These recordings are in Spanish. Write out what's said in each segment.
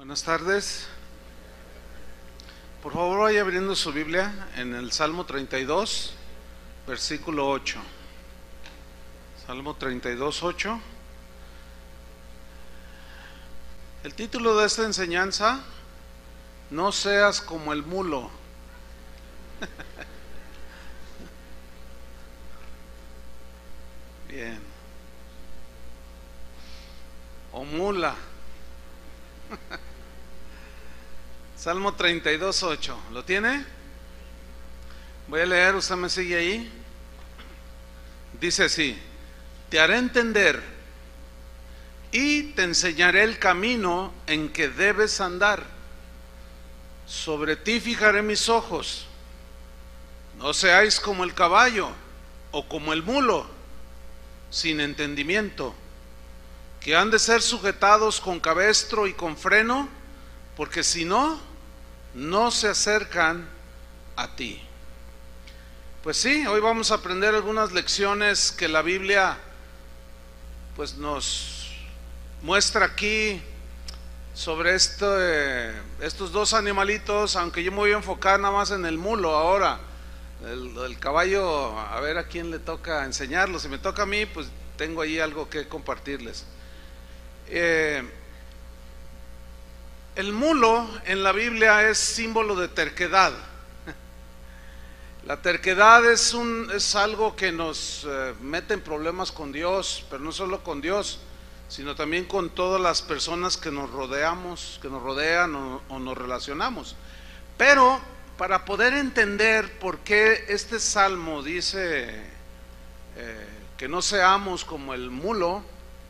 Buenas tardes. Por favor, vaya abriendo su Biblia en el Salmo 32, versículo 8. Salmo 32, 8. El título de esta enseñanza: no seas como el mulo. Bien. O mula. Salmo 32, 8. ¿Lo tiene? Voy a leer, usted me sigue ahí. Dice así: te haré entender y te enseñaré el camino en que debes andar. Sobre ti fijaré mis ojos. No seáis como el caballo o como el mulo, sin entendimiento, que han de ser sujetados con cabestro y con freno, porque si no, no se acercan a ti. Pues sí, hoy vamos a aprender algunas lecciones que la Biblia pues nos muestra aquí sobre estos dos animalitos, aunque yo me voy a enfocar nada más en el mulo ahora. El caballo, a ver a quién le toca enseñarlo. Si me toca a mí, pues tengo ahí algo que compartirles. El mulo en la Biblia es símbolo de terquedad. La terquedad es algo que nos mete en problemas con Dios, pero no solo con Dios, sino también con todas las personas que nos rodean o nos relacionamos. Pero para poder entender por qué este salmo dice que no seamos como el mulo,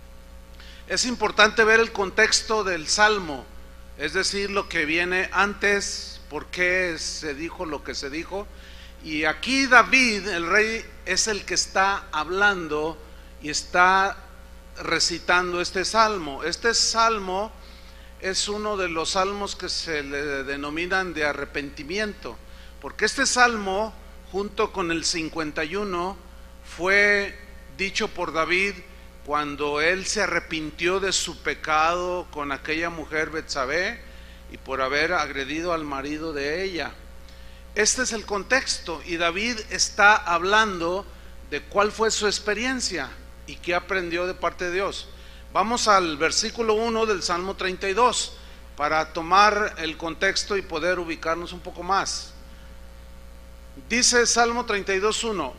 es importante ver el contexto del salmo, es decir, lo que viene antes, por qué se dijo lo que se dijo. Y aquí David, el rey, es el que está hablando y está recitando este salmo. Este salmo es uno de los salmos que se le denominan de arrepentimiento, porque este salmo, junto con el 51, fue dicho por David cuando él se arrepintió de su pecado con aquella mujer Betsabé y por haber agredido al marido de ella. Este es el contexto, y David está hablando de cuál fue su experiencia y qué aprendió de parte de Dios. Vamos al versículo 1 del Salmo 32 para tomar el contexto y poder ubicarnos un poco más. Dice Salmo 32, 1,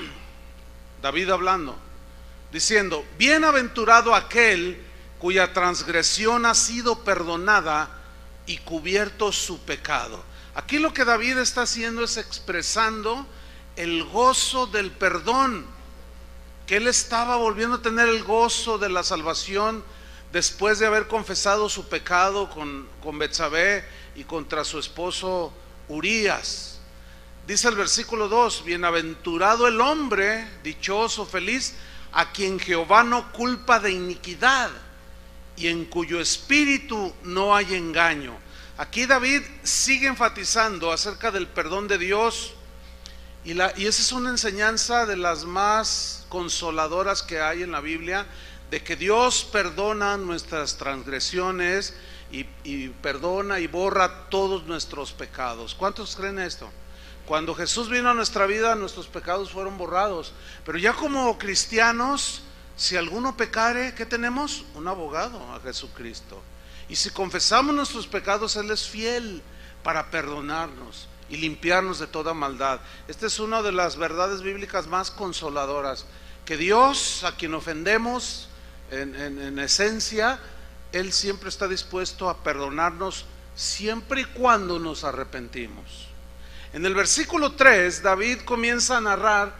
David hablando, diciendo: bienaventurado aquel cuya transgresión ha sido perdonada y cubierto su pecado. Aquí lo que David está haciendo es expresando el gozo del perdón, que él estaba volviendo a tener el gozo de la salvación después de haber confesado su pecado con Betsabé y contra su esposo Urías. Dice el versículo 2: bienaventurado el hombre, dichoso, feliz, a quien Jehová no culpa de iniquidad y en cuyo espíritu no hay engaño. Aquí David sigue enfatizando acerca del perdón de Dios, y esa es una enseñanza de las más consoladoras que hay en la Biblia, de que Dios perdona nuestras transgresiones y perdona y borra todos nuestros pecados. ¿Cuántos creen esto? Cuando Jesús vino a nuestra vida, nuestros pecados fueron borrados. Pero ya como cristianos, si alguno pecare, ¿qué tenemos? Un abogado, a Jesucristo. Y si confesamos nuestros pecados, Él es fiel para perdonarnos y limpiarnos de toda maldad. Esta es una de las verdades bíblicas más consoladoras, que Dios, a quien ofendemos en esencia, Él siempre está dispuesto a perdonarnos, siempre y cuando nos arrepentimos. En el versículo 3, David comienza a narrar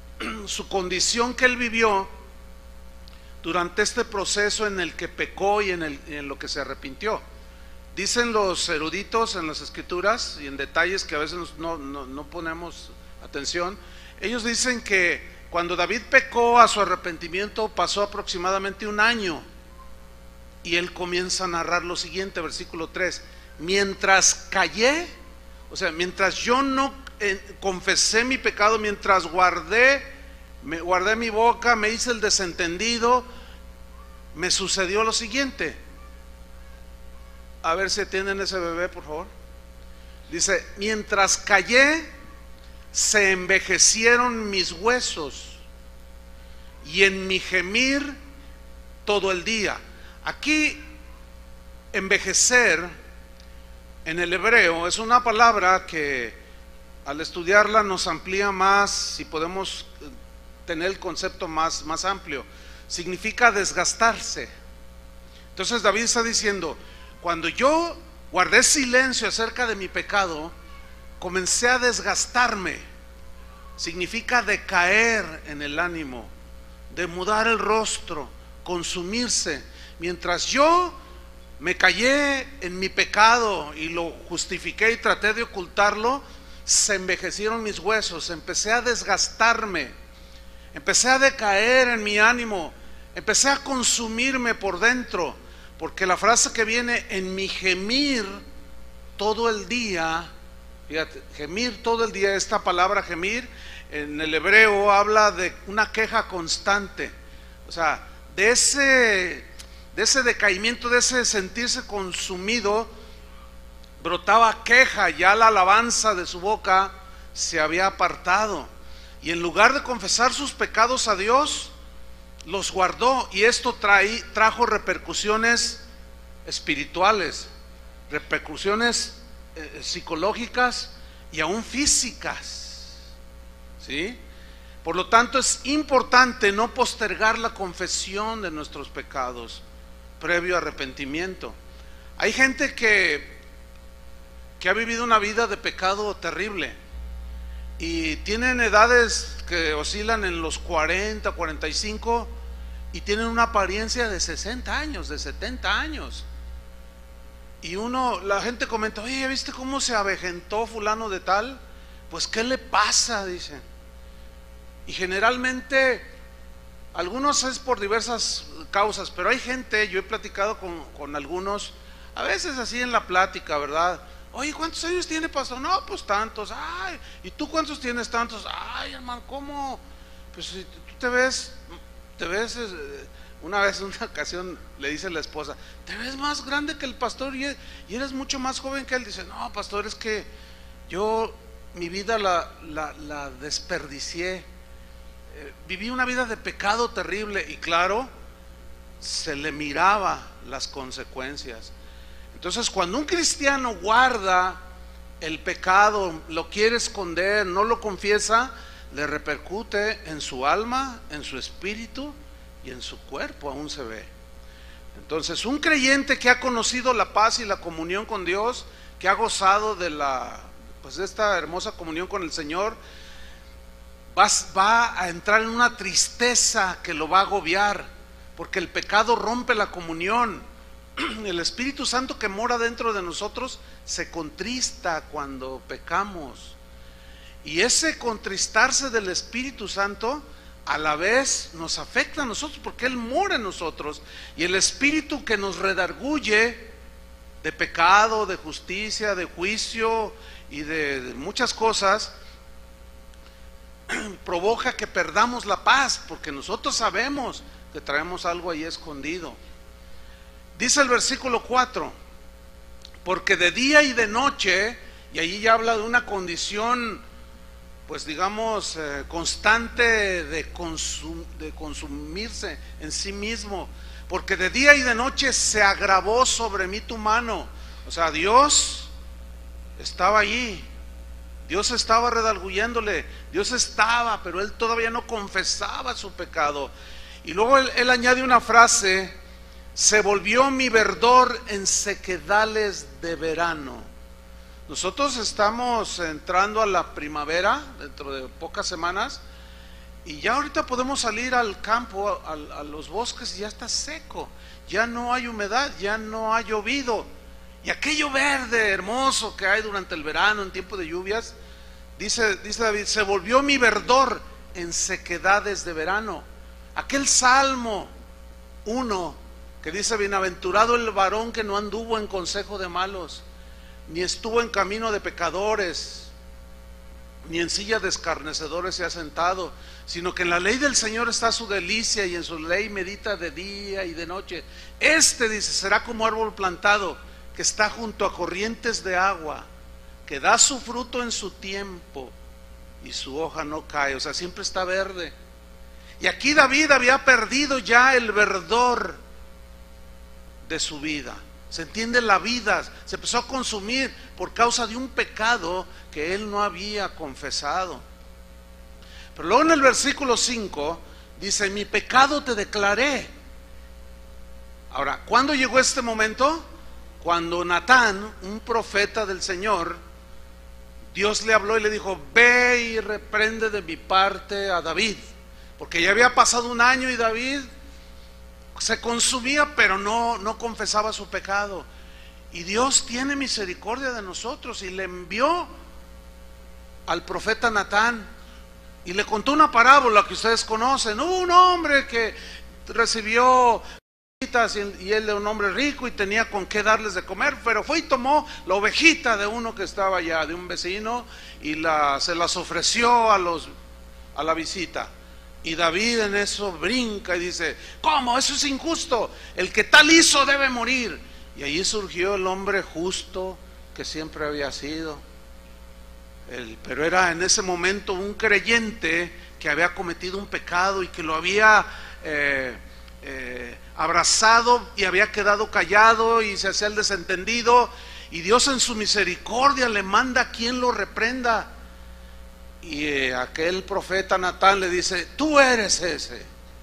su condición que él vivió durante este proceso en el que pecó y en lo que se arrepintió. Dicen los eruditos en las escrituras y en detalles que a veces no ponemos atención. Ellos dicen que cuando David pecó, a su arrepentimiento pasó aproximadamente un año, y él comienza a narrar lo siguiente, versículo 3: mientras callé, o sea, mientras yo no confesé mi pecado, mientras guardé mi boca, me hice el desentendido, me sucedió lo siguiente: A ver si atienden ese bebé, por favor. Dice: mientras callé, se envejecieron mis huesos, y en mi gemir todo el día. Aquí, envejecer, en el hebreo, es una palabra que al estudiarla nos amplía más y podemos tener el concepto más amplio. Significa desgastarse. Entonces David está diciendo: cuando yo guardé silencio acerca de mi pecado, comencé a desgastarme. Significa decaer en el ánimo, demudar el rostro, consumirse. Mientras yo me callé en mi pecado y lo justifiqué y traté de ocultarlo, se envejecieron mis huesos, empecé a desgastarme, empecé a decaer en mi ánimo, empecé a consumirme por dentro, porque la frase que viene: en mi gemir todo el día, fíjate, gemir todo el día, esta palabra gemir en el hebreo habla de una queja constante, o sea, de ese decaimiento, de ese sentirse consumido, brotaba queja. Ya la alabanza de su boca se había apartado, y en lugar de confesar sus pecados a Dios, los guardó, y esto trajo repercusiones espirituales, repercusiones psicológicas y aún físicas, ¿sí? Por lo tanto, es importante no postergar la confesión de nuestros pecados previo arrepentimiento. Hay gente que ha vivido una vida de pecado terrible y tienen edades que oscilan en los 40, 45 y tienen una apariencia de 60 años, de 70 años. Y la gente comenta: oye, ¿viste cómo se avejentó fulano de tal? Pues ¿qué le pasa?, dicen. Y generalmente algunos es por diversas causas, pero hay gente, yo he platicado con algunos, a veces así en la plática, ¿verdad? Oye, ¿cuántos años tiene, pastor? No, pues tantos. Ay, ¿y tú cuántos tienes? Tantos. Ay, hermano, ¿cómo? Pues si tú te ves, una vez, en una ocasión, le dice la esposa: te ves más grande que el pastor y eres mucho más joven que él. Dice: no, pastor, es que yo mi vida la desperdicié, viví una vida de pecado terrible. Y claro, se le miraba las consecuencias. Entonces, cuando un cristiano guarda el pecado, lo quiere esconder, no lo confiesa, le repercute en su alma, en su espíritu y en su cuerpo, aún se ve. Entonces, un creyente que ha conocido la paz y la comunión con Dios, que ha gozado de esta hermosa comunión con el Señor, va a entrar en una tristeza que lo va a agobiar, porque el pecado rompe la comunión. El Espíritu Santo que mora dentro de nosotros se contrista cuando pecamos, y ese contristarse del Espíritu Santo a la vez nos afecta a nosotros, porque Él mora en nosotros, y el Espíritu que nos redarguye de pecado, de justicia, de juicio y de muchas cosas, provoca que perdamos la paz, porque nosotros sabemos que traemos algo ahí escondido. Dice el versículo 4: porque de día y de noche, y allí ya habla de una condición, pues digamos, constante de consumirse en sí mismo. Porque de día y de noche se agravó sobre mí tu mano. O sea, Dios estaba allí, Dios estaba redarguyéndole, Dios estaba, pero él todavía no confesaba su pecado. Y luego él añade una frase: se volvió mi verdor en sequedales de verano. Nosotros estamos entrando a la primavera dentro de pocas semanas, y ya ahorita podemos salir al campo, a los bosques, y ya está seco, ya no hay humedad, ya no ha llovido, y aquello verde hermoso que hay durante el verano en tiempo de lluvias, dice David, se volvió mi verdor en sequedades de verano. Aquel Salmo 1 que dice: bienaventurado el varón que no anduvo en consejo de malos, ni estuvo en camino de pecadores, ni en silla de escarnecedores se ha sentado, sino que en la ley del Señor está su delicia, y en su ley medita de día y de noche. Dice, será como árbol plantado que está junto a corrientes de agua, que da su fruto en su tiempo y su hoja no cae, o sea, siempre está verde. Y aquí David había perdido ya el verdor de su vida. Se entiende, la vida se empezó a consumir por causa de un pecado que él no había confesado. Pero luego en el versículo 5 dice: mi pecado te declaré. Ahora, ¿cuándo llegó este momento? Cuando Natán, un profeta del Señor, Dios le habló y le dijo: ve y reprende de mi parte a David, porque ya había pasado un año y David se consumía, pero no confesaba su pecado. Y Dios tiene misericordia de nosotros y le envió al profeta Natán y le contó una parábola que ustedes conocen. Hubo un hombre que recibió y él era un hombre rico y tenía con qué darles de comer, pero fue y tomó la ovejita de uno que estaba allá, de un vecino, y se las ofreció a la visita. Y David en eso brinca y dice: ¿cómo? Eso es injusto, el que tal hizo debe morir. Y ahí surgió el hombre justo que siempre había sido, pero era en ese momento un creyente que había cometido un pecado y que lo había abrazado y había quedado callado y se hacía el desentendido, y Dios en su misericordia le manda a quien lo reprenda. Y aquel profeta Natán le dice: tú eres ese.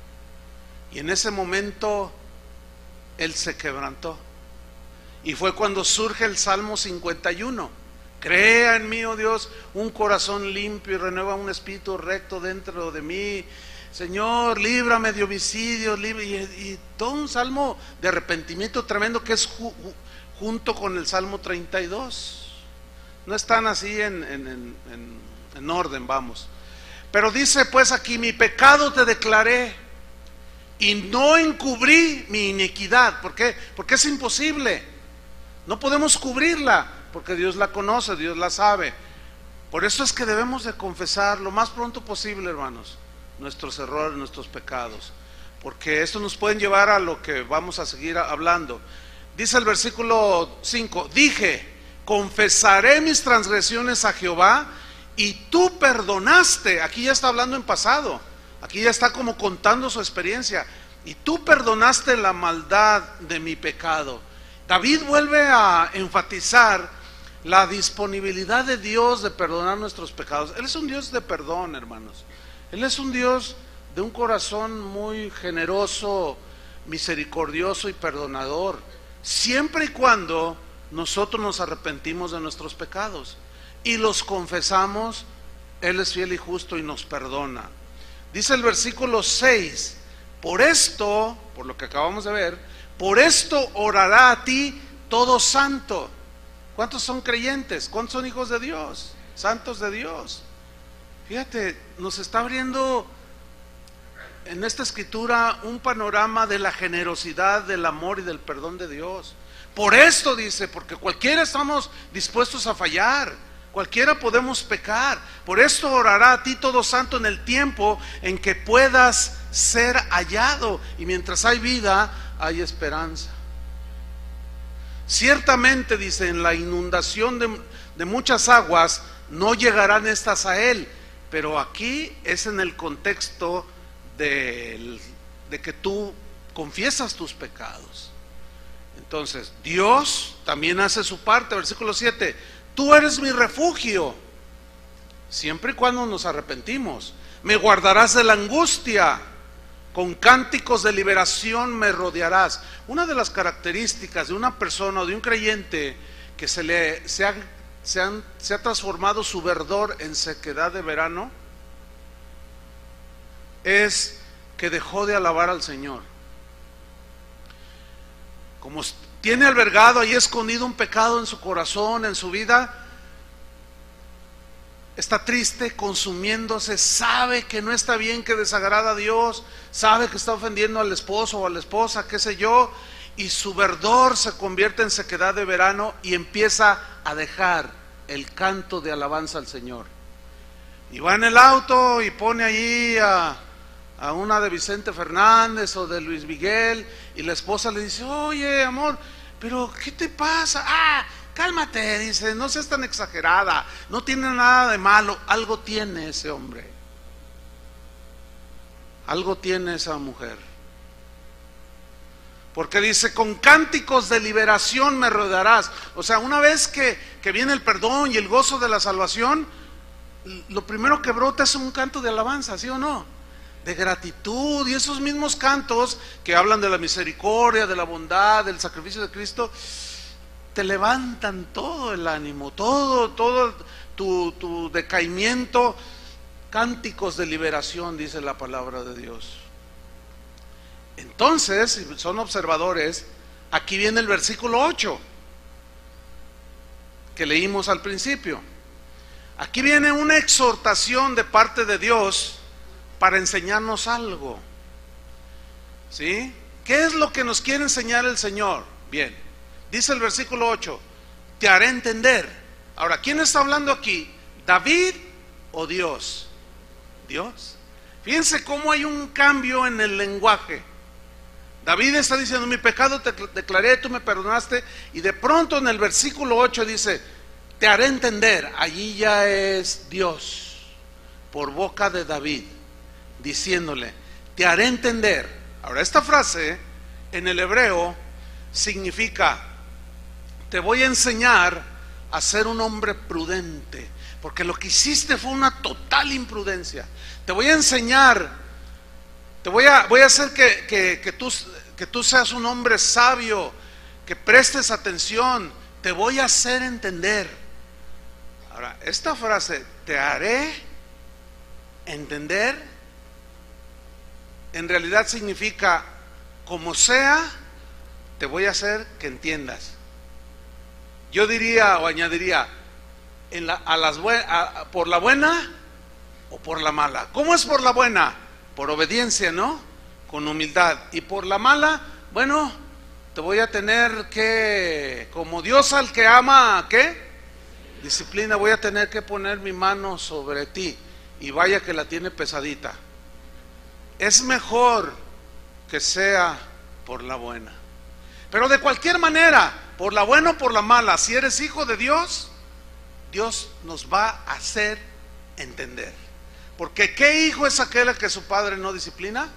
Y en ese momento él se quebrantó, y fue cuando surge el Salmo 51: crea en mí, oh Dios, un corazón limpio y renueva un espíritu recto dentro de mí. Señor, líbrame de homicidios, y todo un salmo de arrepentimiento tremendo, que es junto con el Salmo 32. No están así en orden, vamos. Pero dice pues aquí: mi pecado te declaré y no encubrí mi iniquidad. ¿Por qué? Porque es imposible. No podemos cubrirla, porque Dios la conoce, Dios la sabe. Por eso es que debemos de confesar lo más pronto posible, hermanos, nuestros errores, nuestros pecados, porque esto nos puede llevar a lo que vamos a seguir hablando. Dice el versículo 5: dije, confesaré mis transgresiones a Jehová, y tú perdonaste. Aquí ya está hablando en pasado, aquí ya está como contando su experiencia. Y tú perdonaste la maldad de mi pecado. David vuelve a enfatizar la disponibilidad de Dios de perdonar nuestros pecados. Él es un Dios de perdón, hermanos. Él es un Dios de un corazón muy generoso, misericordioso y perdonador, siempre y cuando nosotros nos arrepentimos de nuestros pecados y los confesamos. Él es fiel y justo y nos perdona. Dice el versículo 6: por esto, por lo que acabamos de ver, por esto orará a ti todo santo. ¿Cuántos son creyentes? ¿Cuántos son hijos de Dios? Santos de Dios. Fíjate, nos está abriendo en esta escritura un panorama de la generosidad, del amor y del perdón de Dios. Por esto dice, porque cualquiera estamos dispuestos a fallar, cualquiera podemos pecar. Por esto orará a ti todo santo en el tiempo en que puedas ser hallado. Y mientras hay vida, hay esperanza. Ciertamente, dice, en la inundación de muchas aguas no llegarán estas a él. Pero aquí es en el contexto de que tú confiesas tus pecados. Entonces Dios también hace su parte. Versículo 7: tú eres mi refugio, siempre y cuando nos arrepentimos. Me guardarás de la angustia, con cánticos de liberación me rodearás. Una de las características de una persona o de un creyente que se ha transformado su verdor en sequedad de verano es que dejó de alabar al Señor. Como tiene albergado ahí escondido un pecado en su corazón, en su vida, está triste, consumiéndose, sabe que no está bien, que desagrada a Dios, sabe que está ofendiendo al esposo o a la esposa, qué sé yo, y su verdor se convierte en sequedad de verano y empieza a dejar el canto de alabanza al Señor. Y va en el auto y pone allí a una de Vicente Fernández o de Luis Miguel, y la esposa le dice: oye, amor, pero ¿qué te pasa? Cálmate, dice, no seas tan exagerada, no tiene nada de malo. Algo tiene ese hombre, algo tiene esa mujer, porque dice, con cánticos de liberación me rodearás. O sea, una vez que viene el perdón y el gozo de la salvación, lo primero que brota es un canto de alabanza, ¿sí o no? De gratitud. Y esos mismos cantos que hablan de la misericordia, de la bondad, del sacrificio de Cristo, te levantan todo el ánimo, todo tu decaimiento. Cánticos de liberación, dice la palabra de Dios. Entonces, si son observadores, aquí viene el versículo 8 que leímos al principio. Aquí viene una exhortación de parte de Dios para enseñarnos algo, ¿sí? ¿Qué es lo que nos quiere enseñar el Señor? Bien, dice el versículo 8, te haré entender. Ahora, ¿quién está hablando aquí? ¿David o Dios? Dios. Fíjense cómo hay un cambio en el lenguaje. David está diciendo, mi pecado te declaré, tú me perdonaste, y de pronto en el versículo 8 dice, te haré entender. Allí ya es Dios por boca de David diciéndole, te haré entender. Ahora, esta frase en el hebreo significa, te voy a enseñar a ser un hombre prudente, porque lo que hiciste fue una total imprudencia. Te voy a enseñar, voy a hacer que tú seas un hombre sabio, que prestes atención, te voy a hacer entender. Ahora, esta frase, te haré entender, en realidad significa, como sea, te voy a hacer que entiendas. Yo diría o añadiría, por la buena o por la mala. ¿Cómo es por la buena? Por obediencia, ¿no? Con humildad. Y por la mala, bueno, te voy a tener que, como Dios al que ama, ¿qué? Disciplina, voy a tener que poner mi mano sobre ti, y vaya que la tiene pesadita. Es mejor que sea por la buena, pero de cualquier manera, por la buena o por la mala, si eres hijo de Dios, Dios nos va a hacer entender. Porque ¿qué hijo es aquel que su padre no disciplina?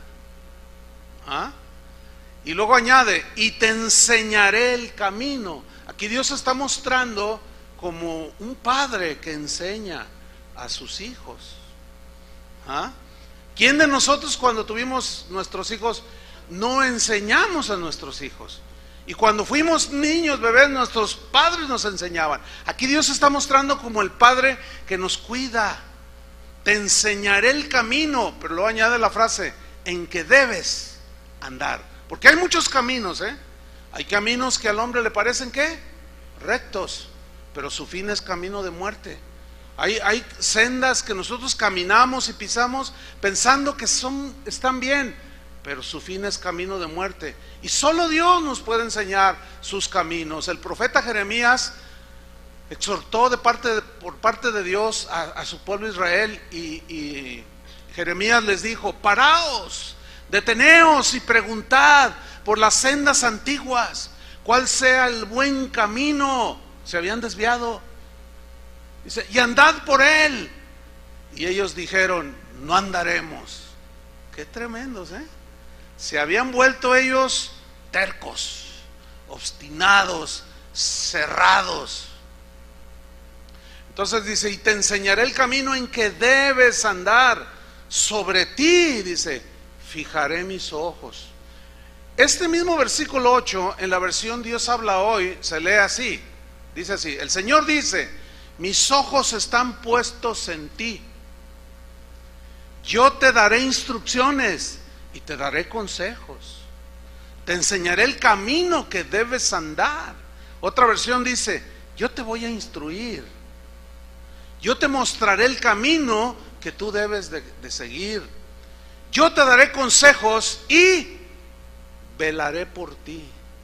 Y luego añade, y te enseñaré el camino. Aquí Dios está mostrando como un padre que enseña a sus hijos. ¿Quién de nosotros cuando tuvimos nuestros hijos no enseñamos a nuestros hijos? Y cuando fuimos niños, bebés, nuestros padres nos enseñaban. Aquí Dios está mostrando como el padre que nos cuida. Te enseñaré el camino, pero luego añade la frase, en que debes andar. Porque hay muchos caminos, Hay caminos que al hombre le parecen, ¿qué? Rectos, pero su fin es camino de muerte. Hay sendas que nosotros caminamos y pisamos pensando que están bien, pero su fin es camino de muerte. Y solo Dios nos puede enseñar sus caminos. El profeta Jeremías exhortó por parte de Dios a su pueblo Israel, y Jeremías les dijo, paraos, deteneos y preguntad por las sendas antiguas, cuál sea el buen camino. Se habían desviado. Dice, y andad por él. Y ellos dijeron, no andaremos. Qué tremendos, Se habían vuelto ellos tercos, obstinados, cerrados. Entonces dice, y te enseñaré el camino en que debes andar. Sobre ti, dice, fijaré mis ojos. Este mismo versículo 8, en la versión Dios habla hoy, se lee así. Dice así, el Señor dice, mis ojos están puestos en ti. Yo te daré instrucciones y te daré consejos. Te enseñaré el camino que debes andar. Otra versión dice, yo te voy a instruir. Yo te mostraré el camino que tú debes de seguir. Yo te daré consejos y velaré por ti.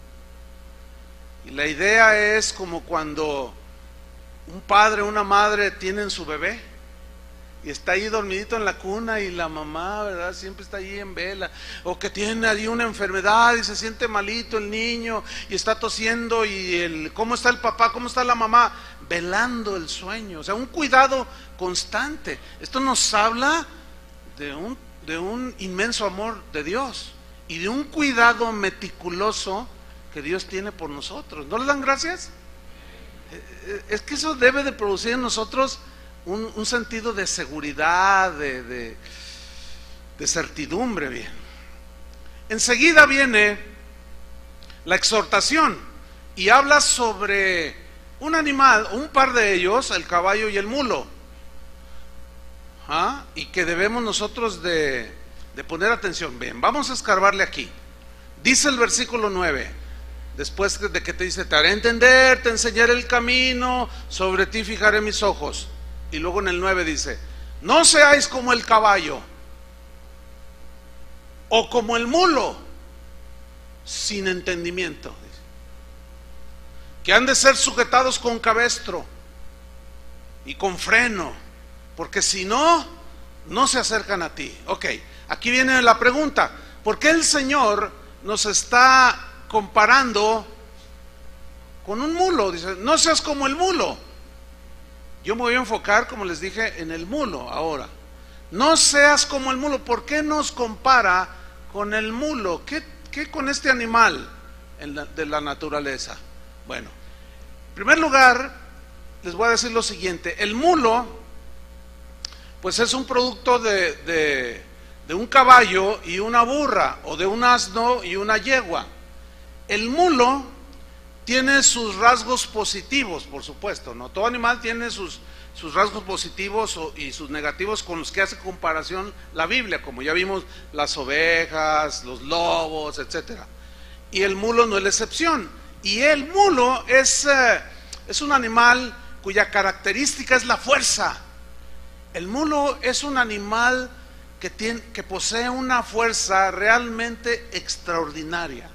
Y la idea es como cuando un padre o una madre tienen su bebé y está ahí dormidito en la cuna y la mamá, ¿verdad? Siempre está ahí en vela. O que tiene ahí una enfermedad y se siente malito el niño y está tosiendo y ¿cómo está el papá? ¿Cómo está la mamá? Velando el sueño. O sea, un cuidado constante. Esto nos habla de un inmenso amor de Dios y de un cuidado meticuloso que Dios tiene por nosotros. ¿No le dan gracias? Es que eso debe de producir en nosotros un sentido de seguridad, de certidumbre. Bien. Enseguida viene la exhortación y habla sobre un animal, un par de ellos, el caballo y el mulo, y que debemos nosotros de poner atención. Bien, vamos a escarbarle aquí. Dice el versículo 9, después de que te dice, te haré entender, te enseñaré el camino, sobre ti fijaré mis ojos. Y luego en el 9 dice, no seáis como el caballo o como el mulo, sin entendimiento, que han de ser sujetados con cabestro y con freno, porque si no, no se acercan a ti. Ok, aquí viene la pregunta, ¿por qué el Señor nos está comparando con un mulo? Dice, no seas como el mulo. Yo me voy a enfocar, como les dije, en el mulo ahora. No seas como el mulo. ¿Por qué nos compara con el mulo? ¿Qué con este animal de la naturaleza? Bueno, en primer lugar, les voy a decir lo siguiente. El mulo, pues es un producto de un caballo y una burra, o de un asno y una yegua. El mulo tiene sus rasgos positivos, por supuesto, ¿no? Todo animal tiene sus rasgos positivos y sus negativos con los que hace comparación la Biblia, como ya vimos, las ovejas, los lobos, etcétera. Y el mulo no es la excepción. Y el mulo es un animal cuya característica es la fuerza. El mulo es un animal que posee una fuerza realmente extraordinaria.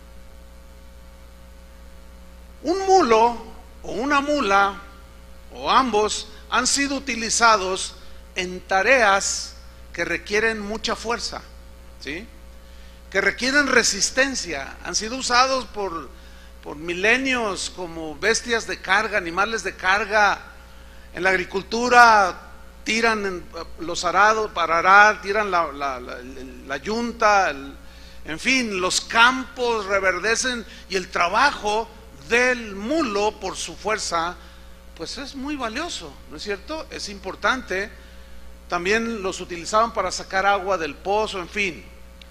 Un mulo o una mula o ambos han sido utilizados en tareas que requieren mucha fuerza, ¿sí? Que requieren resistencia. Han sido usados por milenios como bestias de carga, animales de carga. En la agricultura tiran los arados para arar, tiran la yunta, en fin, los campos reverdecen, y el trabajo del mulo por su fuerza pues es muy valioso, ¿no es cierto? Es importante. También los utilizaban para sacar agua del pozo, en fin.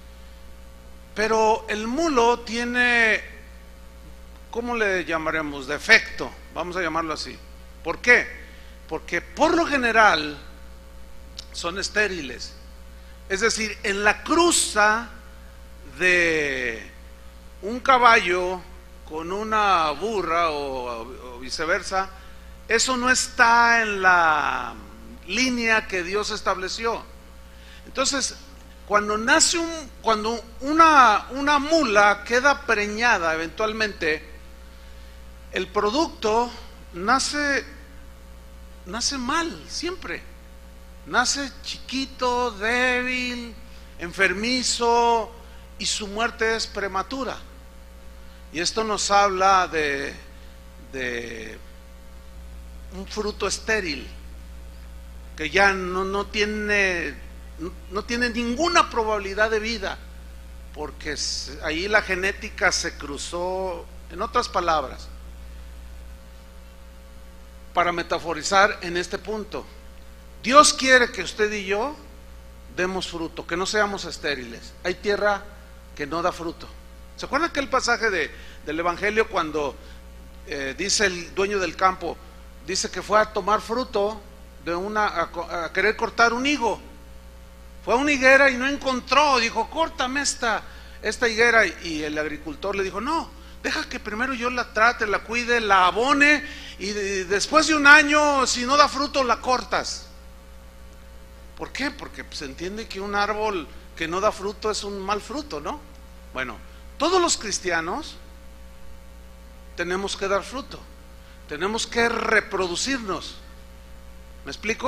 Pero el mulo tiene, ¿cómo le llamaremos? Defecto, vamos a llamarlo así. ¿Por qué? Porque por lo general son estériles. Es decir, en la cruza de un caballo con una burra o viceversa, eso no está en la línea que Dios estableció. Entonces, cuando una mula queda preñada eventualmente, el producto nace mal, siempre. Nace chiquito, débil, enfermizo, y su muerte es prematura. Y esto nos habla de un fruto estéril, que ya no tiene ninguna probabilidad de vida, porque ahí la genética se cruzó. En otras palabras, para metaforizar en este punto, Dios quiere que usted y yo demos fruto, que no seamos estériles. Hay tierra que no da fruto. ¿Se acuerdan aquel pasaje del Evangelio cuando dice el dueño del campo, dice que fue a tomar fruto a querer cortar un higo? Fue a una higuera y no encontró, dijo, córtame esta higuera, y el agricultor le dijo, no, deja que primero yo la trate, la cuide, la abone, y después de un año, si no da fruto, la cortas. ¿Por qué? Porque se entiende que un árbol que no da fruto es un mal fruto, ¿no? Bueno, todos los cristianos tenemos que dar fruto, tenemos que reproducirnos. ¿Me explico?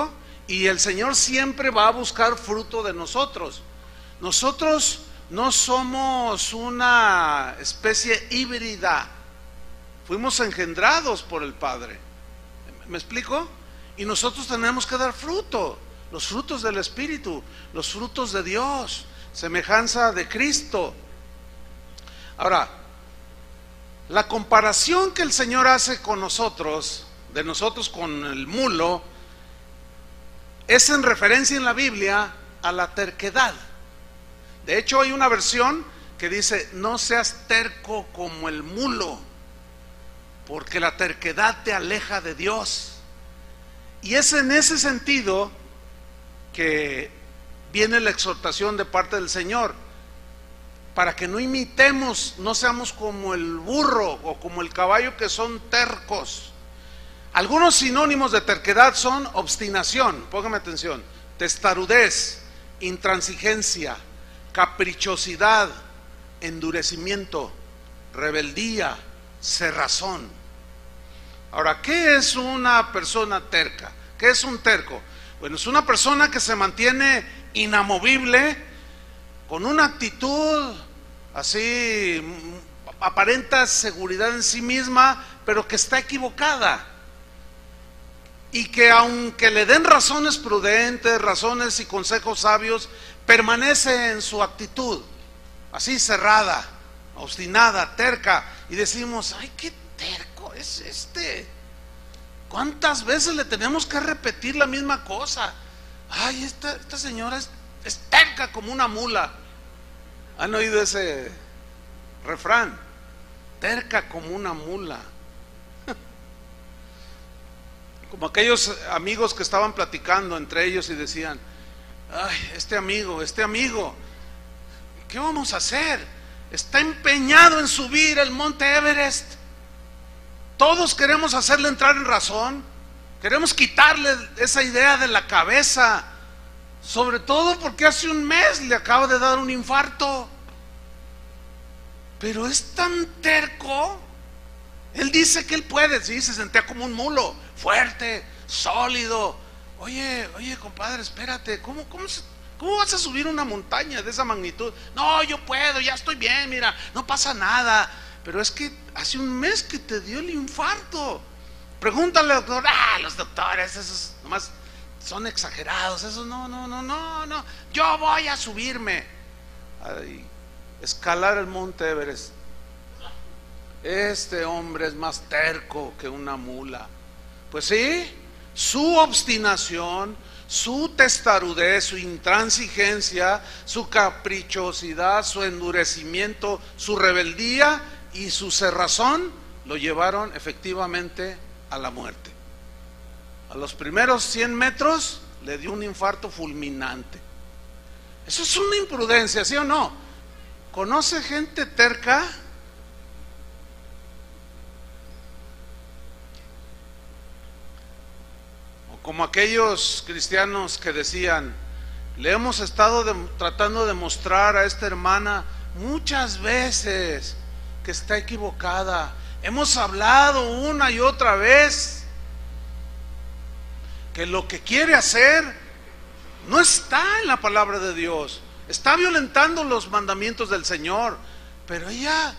Y el Señor siempre va a buscar fruto de nosotros. Nosotros no somos una especie híbrida. Fuimos engendrados por el Padre. ¿Me explico? Y nosotros tenemos que dar fruto, los frutos del Espíritu, los frutos de Dios, semejanza de Cristo. Ahora, la comparación que el Señor hace con nosotros, de nosotros con el mulo, es en referencia en la Biblia a la terquedad. De hecho, hay una versión que dice: no seas terco como el mulo, porque la terquedad te aleja de Dios. Y es en ese sentido que viene la exhortación de parte del Señor, para que no imitemos, no seamos como el burro o como el caballo, que son tercos. Algunos sinónimos de terquedad son obstinación, póngame atención, testarudez, intransigencia, caprichosidad, endurecimiento, rebeldía, cerrazón. Ahora, ¿qué es una persona terca? ¿Qué es un terco? Bueno, es una persona que se mantiene inamovible, con una actitud así, aparenta seguridad en sí misma, pero que está equivocada. Y que aunque le den razones prudentes, razones y consejos sabios, permanece en su actitud, así cerrada, obstinada, terca. Y decimos: ay, qué terco es este. ¿Cuántas veces le tenemos que repetir la misma cosa? Ay, esta señora es terca como una mula. ¿Han oído ese refrán? Terca como una mula. Como aquellos amigos que estaban platicando entre ellos y decían: ay, este amigo, ¿qué vamos a hacer? Está empeñado en subir el monte Everest. Todos queremos hacerle entrar en razón, queremos quitarle esa idea de la cabeza, sobre todo porque hace un mes le acaba de dar un infarto. Pero es tan terco. Él dice que él puede, sí, se sentía como un mulo, fuerte, sólido. Oye, compadre, espérate, ¿cómo vas a subir una montaña de esa magnitud? No, yo puedo, ya estoy bien, mira, no pasa nada. Pero es que hace un mes que te dio el infarto. Pregúntale al doctor. Los doctores, esos nomás son exagerados, esos no. Yo voy a subirme, escalar el monte Everest. Este hombre es más terco que una mula. Pues sí, su obstinación, su testarudez, su intransigencia, su caprichosidad, su endurecimiento, su rebeldía y su cerrazón lo llevaron efectivamente a la muerte. A los primeros 100 metros le dio un infarto fulminante. Eso es una imprudencia, ¿sí o no? ¿Conoce gente terca? Como aquellos cristianos que decían: le hemos estado tratando de mostrar a esta hermana muchas veces que está equivocada. Hemos hablado una y otra vez que lo que quiere hacer no está en la palabra de Dios, está violentando los mandamientos del Señor. Pero ella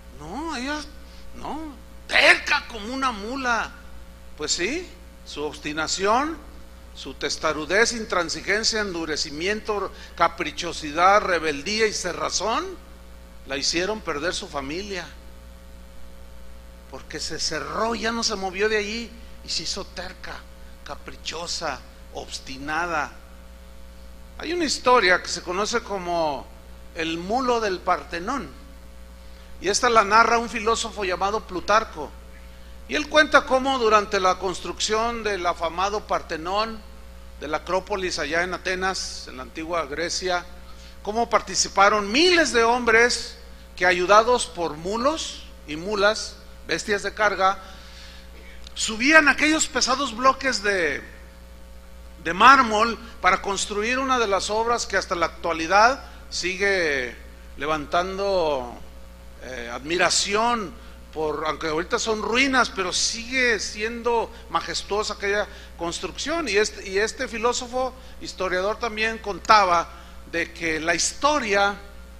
no, terca como una mula. Pues sí, su obstinación, su testarudez, intransigencia, endurecimiento, caprichosidad, rebeldía y cerrazón la hicieron perder su familia, porque se cerró, ya no se movió de allí y se hizo terca, caprichosa, obstinada. Hay una historia que se conoce como el mulo del Partenón, y esta la narra un filósofo llamado Plutarco. Y él cuenta cómo durante la construcción del afamado Partenón, de la Acrópolis allá en Atenas, en la antigua Grecia, cómo participaron miles de hombres que, ayudados por mulos y mulas, bestias de carga, subían aquellos pesados bloques de mármol para construir una de las obras que hasta la actualidad sigue levantando admiración aunque ahorita son ruinas, pero sigue siendo majestuosa aquella construcción. Y este filósofo, historiador, también contaba de que la historia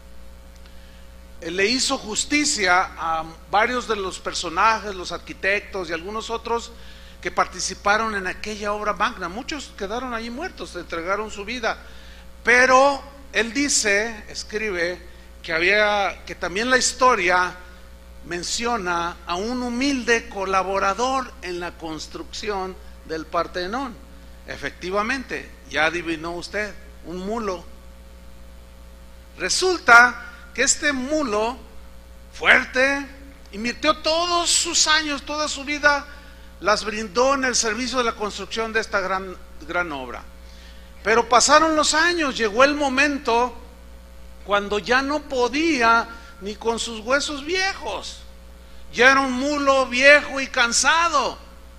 le hizo justicia a varios de los personajes, los arquitectos y algunos otros que participaron en aquella obra magna. Muchos quedaron ahí muertos, entregaron su vida, pero él escribe que también la historia menciona a un humilde colaborador en la construcción del Partenón. Efectivamente, ya adivinó usted, un mulo. Resulta que este mulo fuerte invirtió todos sus años, toda su vida, las brindó en el servicio de la construcción de esta gran obra. Pero pasaron los años, llegó el momento cuando ya no podía ni con sus huesos viejos. Ya era un mulo viejo y cansado.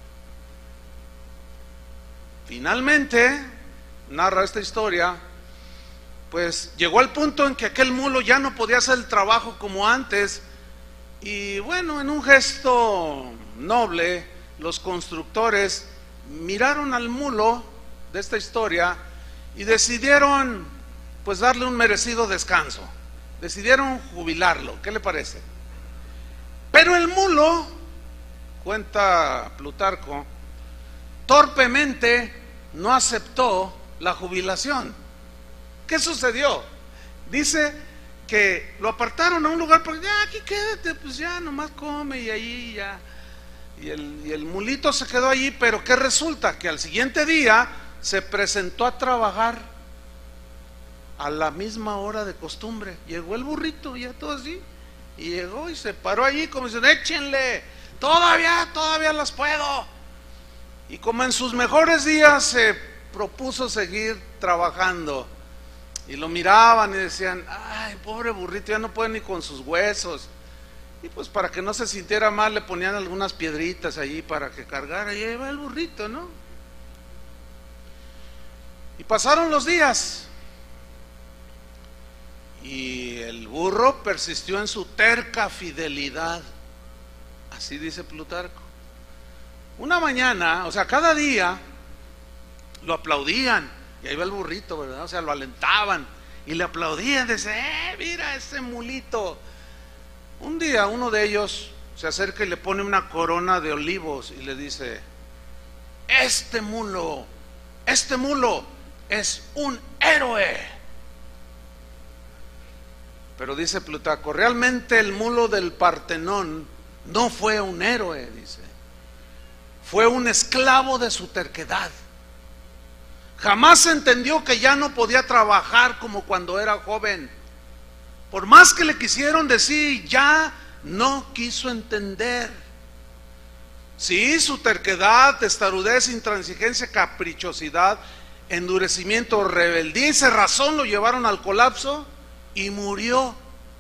Finalmente, narra esta historia, pues llegó al punto en que aquel mulo ya no podía hacer el trabajo como antes. Y bueno, en un gesto noble, los constructores miraron al mulo de esta historia y decidieron pues darle un merecido descanso. Decidieron jubilarlo. ¿Qué le parece? Pero el mulo, cuenta Plutarco, torpemente no aceptó la jubilación. ¿Qué sucedió? Dice que lo apartaron a un lugar, porque ya aquí quédate, pues ya nomás come y ahí ya. Y el mulito se quedó allí, pero ¿qué resulta? Que al siguiente día se presentó a trabajar a la misma hora de costumbre. Llegó el burrito, ya todo así, y llegó y se paró allí como diciendo, échenle, todavía las puedo. Y como en sus mejores días se propuso seguir trabajando, y lo miraban y decían, ay, pobre burrito, ya no puede ni con sus huesos. Y pues para que no se sintiera mal le ponían algunas piedritas allí para que cargara, y ahí va el burrito, ¿no? Y pasaron los días y el burro persistió en su terca fidelidad, así dice Plutarco. Una mañana, o sea, cada día lo aplaudían, y ahí va el burrito, ¿verdad? O sea, lo alentaban y le aplaudían, decían, mira ese mulito. Un día uno de ellos se acerca y le pone una corona de olivos y le dice, este mulo es un héroe. Pero dice Plutarco, realmente el mulo del Partenón no fue un héroe, dice, fue un esclavo de su terquedad. Jamás entendió que ya no podía trabajar como cuando era joven. Por más que le quisieron decir, ya no quiso entender. Sí, su terquedad, testarudez, intransigencia, caprichosidad, endurecimiento, rebeldía y cerrazón lo llevaron al colapso y murió.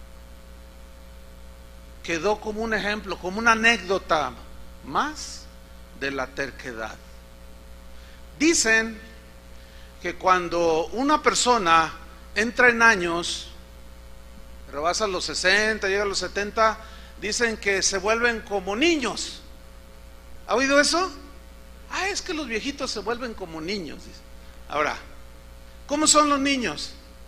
Quedó como un ejemplo, como una anécdota más de la terquedad. Dicen que cuando una persona entra en años, rebasa los 60, llega a los 70, dicen que se vuelven como niños. ¿Ha oído eso? Ah, es que los viejitos se vuelven como niños. Ahora, ¿cómo son los niños?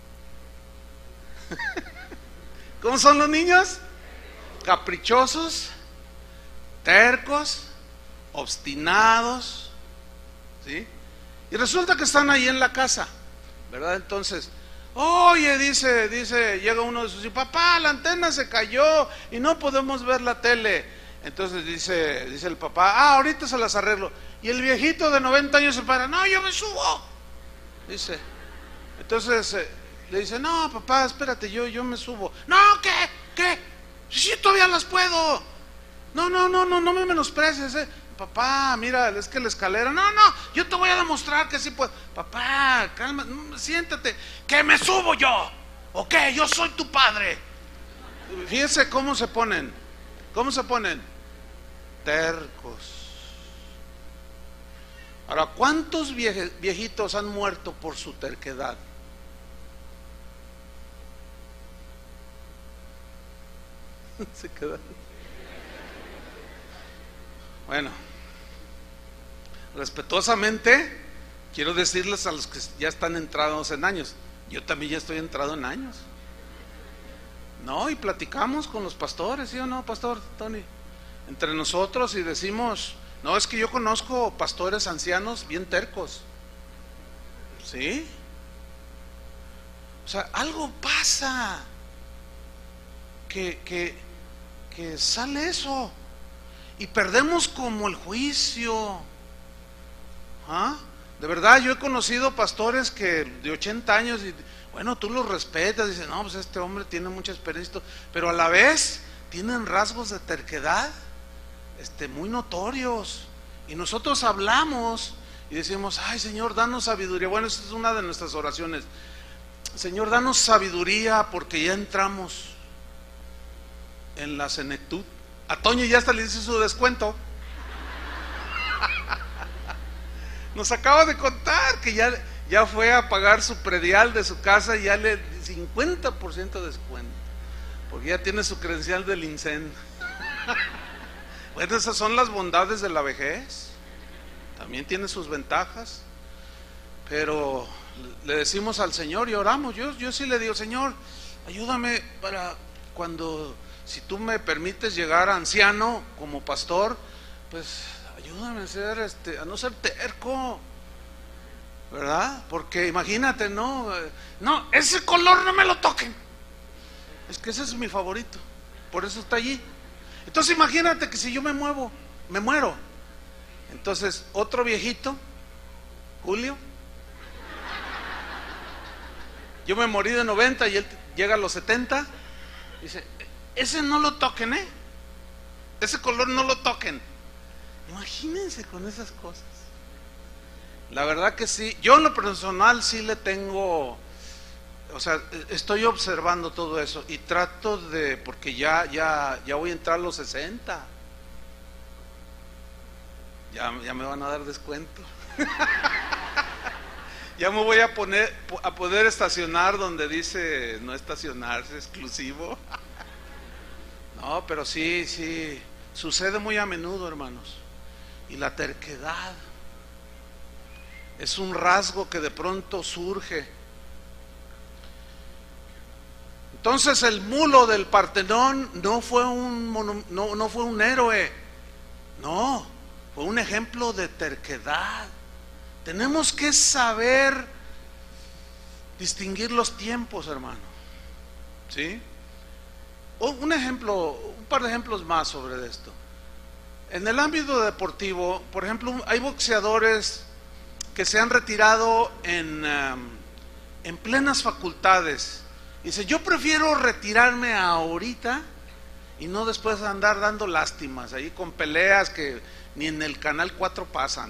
¿Cómo son los niños? Caprichosos, tercos, obstinados, ¿sí? Y resulta que están ahí en la casa, ¿verdad? Entonces, oye, dice, llega uno de sus hijos, papá, la antena se cayó y no podemos ver la tele. Entonces dice el papá, ahorita se las arreglo. Y el viejito de 90 años se para, no, yo me subo. Dice, entonces le dice, no, papá, espérate, yo me subo. No, ¿qué? Sí, todavía las puedo. No me menosprecies, Papá, mira, es que la escalera, no, yo te voy a demostrar que sí puedo. Papá, calma, siéntate, que me subo yo, ¿ok? Yo soy tu padre. Fíjense cómo se ponen, tercos. Ahora, ¿cuántos viejitos han muerto por su terquedad? Se quedan. Bueno, respetuosamente quiero decirles a los que ya están entrados en años, yo también ya estoy entrado en años. No, y platicamos con los pastores, ¿sí o no, pastor Tony? Entre nosotros y decimos, no, es que yo conozco pastores ancianos bien tercos. ¿Sí? O sea, algo pasa que sale eso y perdemos como el juicio. ¿Ah? De verdad, yo he conocido pastores que de 80 años y bueno, tú los respetas, dices, no, pues este hombre tiene mucha experiencia, pero a la vez tienen rasgos de terquedad muy notorios. Y nosotros hablamos y decimos, ay Señor, danos sabiduría. Bueno, esa es una de nuestras oraciones. Señor, danos sabiduría porque ya entramos en la senectud. A Toño ya hasta le dice su descuento. Nos acaba de contar que ya fue a pagar su predial de su casa y ya le 50% de descuento, porque ya tiene su credencial del INSEN. Bueno, esas son las bondades de la vejez. También tiene sus ventajas, pero le decimos al Señor y oramos. Yo sí le digo, Señor, ayúdame para cuando, si tú me permites llegar a anciano como pastor, pues ayúdame a no ser terco, ¿verdad? Porque imagínate, no, ese color no me lo toquen. Es que ese es mi favorito, por eso está allí. Entonces imagínate que si yo me muero. Entonces otro viejito, Julio, yo me morí de 90 y él llega a los 70, dice, ese no lo toquen, ese color no lo toquen. Imagínense con esas cosas. La verdad que sí, yo en lo personal sí le tengo, o sea, estoy observando todo eso y trato de, porque ya voy a entrar a los 60. Ya me van a dar descuento. Ya me voy a poder estacionar donde dice no estacionarse, exclusivo. No, pero sí, sucede muy a menudo, hermanos. Y la terquedad es un rasgo que de pronto surge. Entonces el mulo del Partenón no fue un héroe, no, fue un ejemplo de terquedad. Tenemos que saber distinguir los tiempos, hermano. ¿Sí? Un par de ejemplos más sobre esto. En el ámbito deportivo, por ejemplo, hay boxeadores que se han retirado en plenas facultades. Dice, yo prefiero retirarme ahorita y no después andar dando lástimas ahí con peleas que ni en el Canal 4 pasan.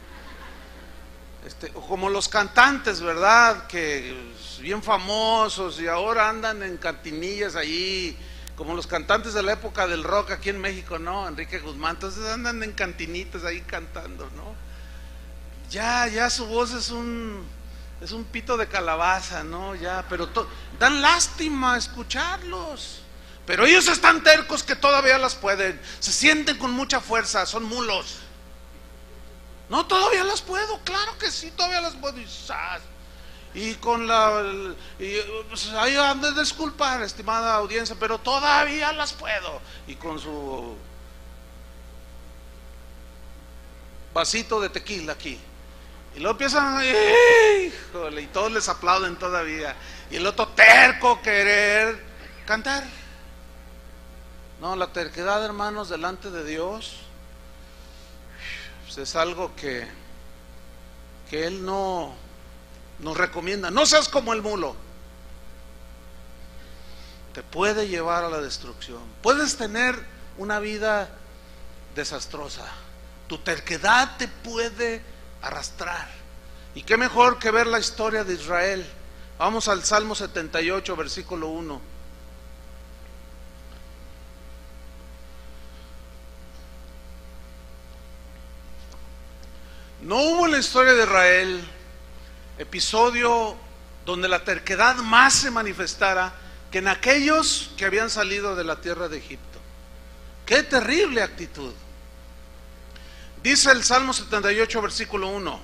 O como los cantantes, ¿verdad? Que bien famosos y ahora andan en cantinillas ahí, como los cantantes de la época del rock aquí en México, ¿no? Enrique Guzmán, entonces andan en cantinitas ahí cantando, ¿no? Ya su voz es un pito de calabaza, ¿no? Ya, pero dan lástima escucharlos. Pero ellos están tercos que todavía las pueden, se sienten con mucha fuerza, son mulos. No, todavía las puedo, claro que sí, todavía las puedo. Y con pues ahí han de disculpar, estimada audiencia, pero todavía las puedo. Y con su vasito de tequila aquí. Y luego empiezan, híjole, y todos les aplauden todavía. Y el otro terco querer cantar. No, la terquedad, hermanos, delante de Dios, pues es algo que Él no nos recomienda. No seas como el mulo. Te puede llevar a la destrucción. Puedes tener una vida desastrosa. Tu terquedad te puede arrastrar. Y qué mejor que ver la historia de Israel. Vamos al Salmo 78, versículo 1. No hubo en la historia de Israel episodio donde la terquedad más se manifestara que en aquellos que habían salido de la tierra de Egipto. Qué terrible actitud. Dice el Salmo 78, versículo 1: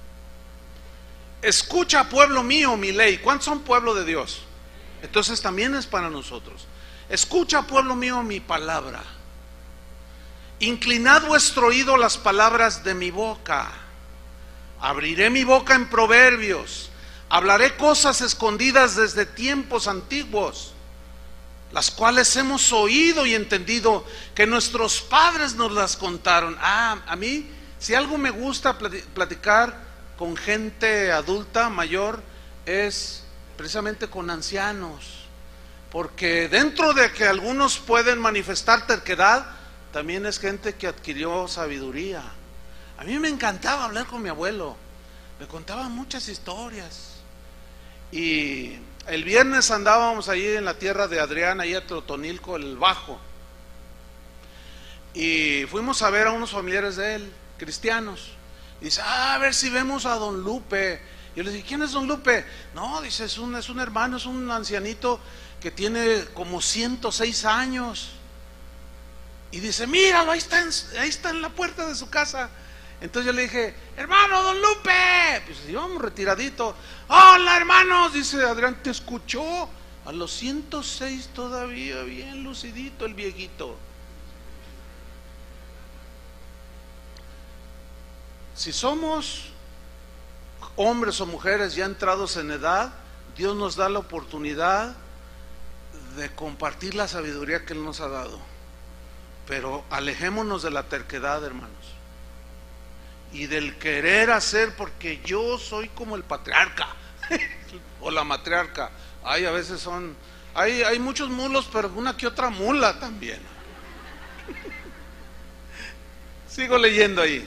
escucha, pueblo mío, mi ley. ¿Cuántos son pueblo de Dios? Entonces también es para nosotros. Escucha, pueblo mío, mi palabra. Inclinad vuestro oído a las palabras de mi boca. Abriré mi boca en proverbios. Hablaré cosas escondidas desde tiempos antiguos, las cuales hemos oído y entendido, que nuestros padres nos las contaron. A mí, si algo me gusta platicar con gente adulta, mayor, es precisamente con ancianos, porque dentro de que algunos pueden manifestar terquedad, también es gente que adquirió sabiduría. A mí me encantaba hablar con mi abuelo, me contaba muchas historias. Y el viernes andábamos allí en la tierra de Adrián, ahí a Totonilco, el Bajo, y fuimos a ver a unos familiares de él, cristianos. Y dice, a ver si vemos a don Lupe. Yo le dije, ¿quién es don Lupe? No, dice, es un hermano, es un ancianito que tiene como 106 años. Y dice, míralo, ahí está en la puerta de su casa. Entonces yo le dije, hermano, don Lupe. Pues íbamos retiradito. Hola, hermanos, dice Adrián, ¿te escuchó? A los 106 todavía, bien lucidito el viejito. Si somos hombres o mujeres ya entrados en edad, Dios nos da la oportunidad de compartir la sabiduría que Él nos ha dado. Pero alejémonos de la terquedad, hermanos, y del querer hacer porque yo soy como el patriarca o la matriarca. A veces hay muchos mulos, pero una que otra mula también. Sigo leyendo ahí.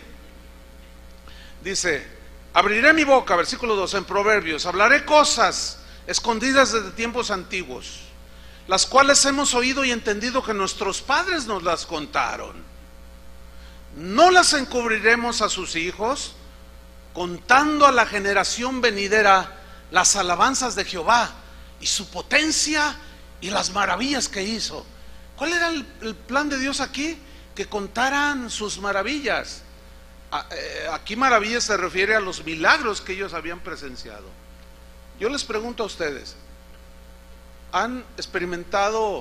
Dice, abriré mi boca, versículo 2, en Proverbios, hablaré cosas escondidas desde tiempos antiguos, las cuales hemos oído y entendido, que nuestros padres nos las contaron. No las encubriremos a sus hijos, contando a la generación venidera las alabanzas de Jehová y su potencia y las maravillas que hizo. ¿Cuál era el plan de Dios aquí? Que contaran sus maravillas. Aquí maravillas se refiere a los milagros que ellos habían presenciado. Yo les pregunto a ustedes, ¿han experimentado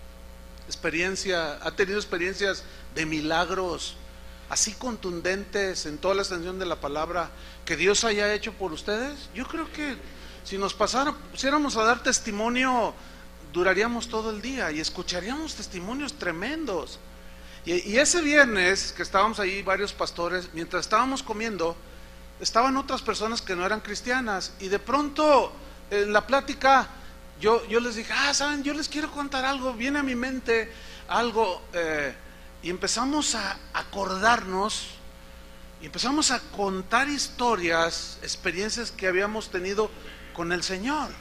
han tenido experiencias de milagros así contundentes en toda la extensión de la palabra que Dios haya hecho por ustedes? Yo creo que si nos pusiéramos a dar testimonio, duraríamos todo el día y escucharíamos testimonios tremendos. Y ese viernes que estábamos ahí varios pastores, mientras estábamos comiendo, estaban otras personas que no eran cristianas, y de pronto en la plática yo les dije, saben, yo les quiero contar algo, viene a mi mente algo, y empezamos a acordarnos y empezamos a contar historias, experiencias que habíamos tenido con el Señor.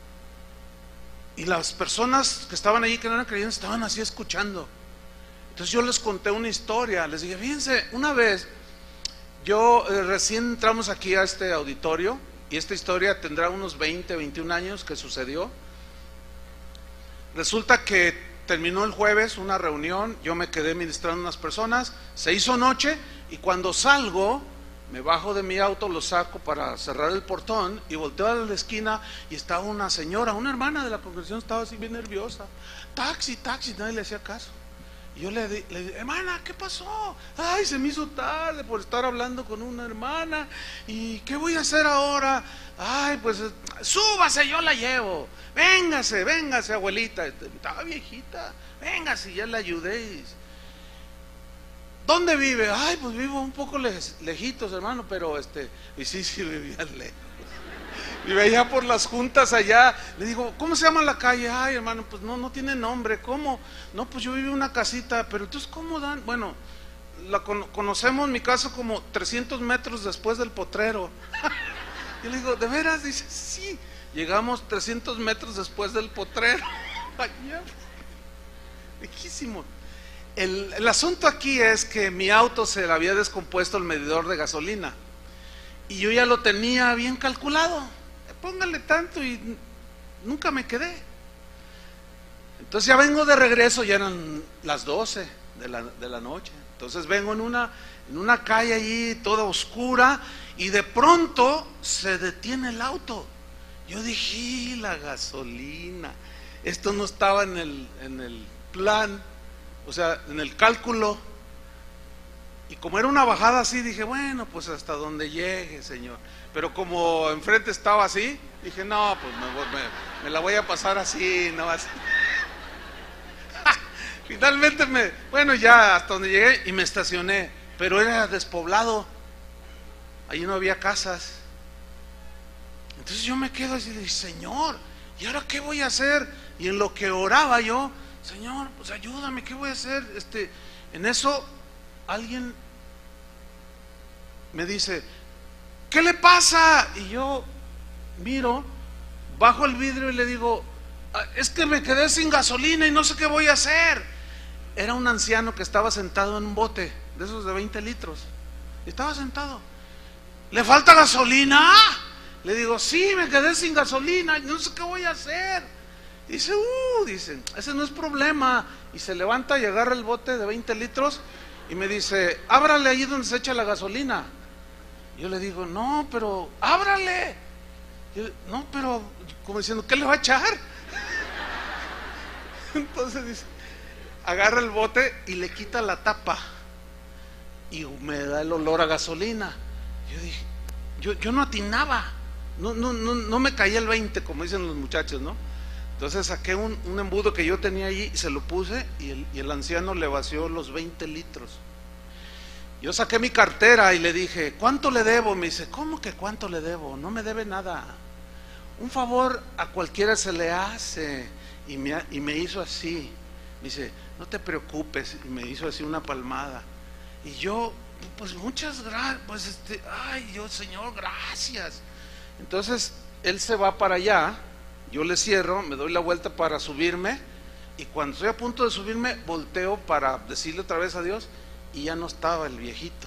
Y las personas que estaban allí, que no eran creyentes, estaban así escuchando. Entonces yo les conté una historia, les dije, fíjense, una vez recién entramos aquí a este auditorio, y esta historia tendrá unos 20, 21 años que sucedió. Resulta que terminó el jueves una reunión, yo me quedé ministrando a unas personas, se hizo noche, y cuando salgo, me bajo de mi auto, lo saco para cerrar el portón, y volteo a la esquina, y estaba una señora, una hermana de la congregación, estaba así bien nerviosa, taxi, nadie le hacía caso. Y yo le dije, hermana, ¿qué pasó? Ay, se me hizo tarde por estar hablando con una hermana, ¿y qué voy a hacer ahora? Ay, pues súbase, yo la llevo. Véngase, abuelita. Estaba viejita, véngase, ya la ayudé. ¿Dónde vive? Ay, pues vivo un poco lejitos, hermano, pero y sí vivía lejos. Y veía por las juntas allá. Le digo, ¿cómo se llama la calle? Ay, hermano, pues no tiene nombre. ¿Cómo? No, pues yo vivo en una casita. Pero entonces, ¿cómo dan? Bueno, conocemos mi casa como 300 metros después del potrero. Yo le digo, ¿de veras? Dice, sí. Llegamos 300 metros después del potrero. Lejísimo. El asunto aquí es que mi auto se le había descompuesto el medidor de gasolina, y yo ya lo tenía bien calculado. Póngale tanto, y nunca me quedé. Entonces ya vengo de regreso, ya eran las 12 de la noche. Entonces vengo en una calle allí toda oscura y de pronto se detiene el auto. Yo dije, la gasolina, esto no estaba en el plan, o sea, en el cálculo. Y como era una bajada así, dije, bueno, pues hasta donde llegue, Señor. Pero como enfrente estaba así, dije, no, pues me la voy a pasar así, no así. Finalmente bueno, ya hasta donde llegué y me estacioné, pero era despoblado, allí no había casas. Entonces yo me quedo así, Señor, ¿y ahora qué voy a hacer? Y en lo que oraba yo, Señor, pues ayúdame, ¿qué voy a hacer? En eso alguien me dice, ¿qué le pasa? Y yo miro, bajo el vidrio y le digo, es que me quedé sin gasolina y no sé qué voy a hacer. Era un anciano que estaba sentado en un bote de esos de 20 litros. Y estaba sentado. ¿Le falta gasolina? Le digo, sí, me quedé sin gasolina, no sé qué voy a hacer. Dice, dicen, ese no es problema. Y se levanta y agarra el bote de 20 litros y me dice, ábrale ahí donde se echa la gasolina. Yo le digo, no, pero ábrale. No, pero como diciendo, ¿qué le va a echar? Entonces dice, agarra el bote y le quita la tapa y me da el olor a gasolina. Yo dije, yo no atinaba, no me caía el 20, como dicen los muchachos, ¿no? Entonces saqué un embudo que yo tenía allí y se lo puse y el anciano le vació los 20 litros. Yo saqué mi cartera y le dije, ¿cuánto le debo? Me dice, ¿cómo que cuánto le debo? No me debe nada. Un favor a cualquiera se le hace. Y me hizo así. Me dice, no te preocupes. Y me hizo así una palmada. Y yo, pues muchas gracias. Pues yo, Señor, gracias. Entonces él se va para allá. Yo le cierro, me doy la vuelta para subirme. Y cuando estoy a punto de subirme, volteo para decirle otra vez a Dios. Y ya no estaba el viejito.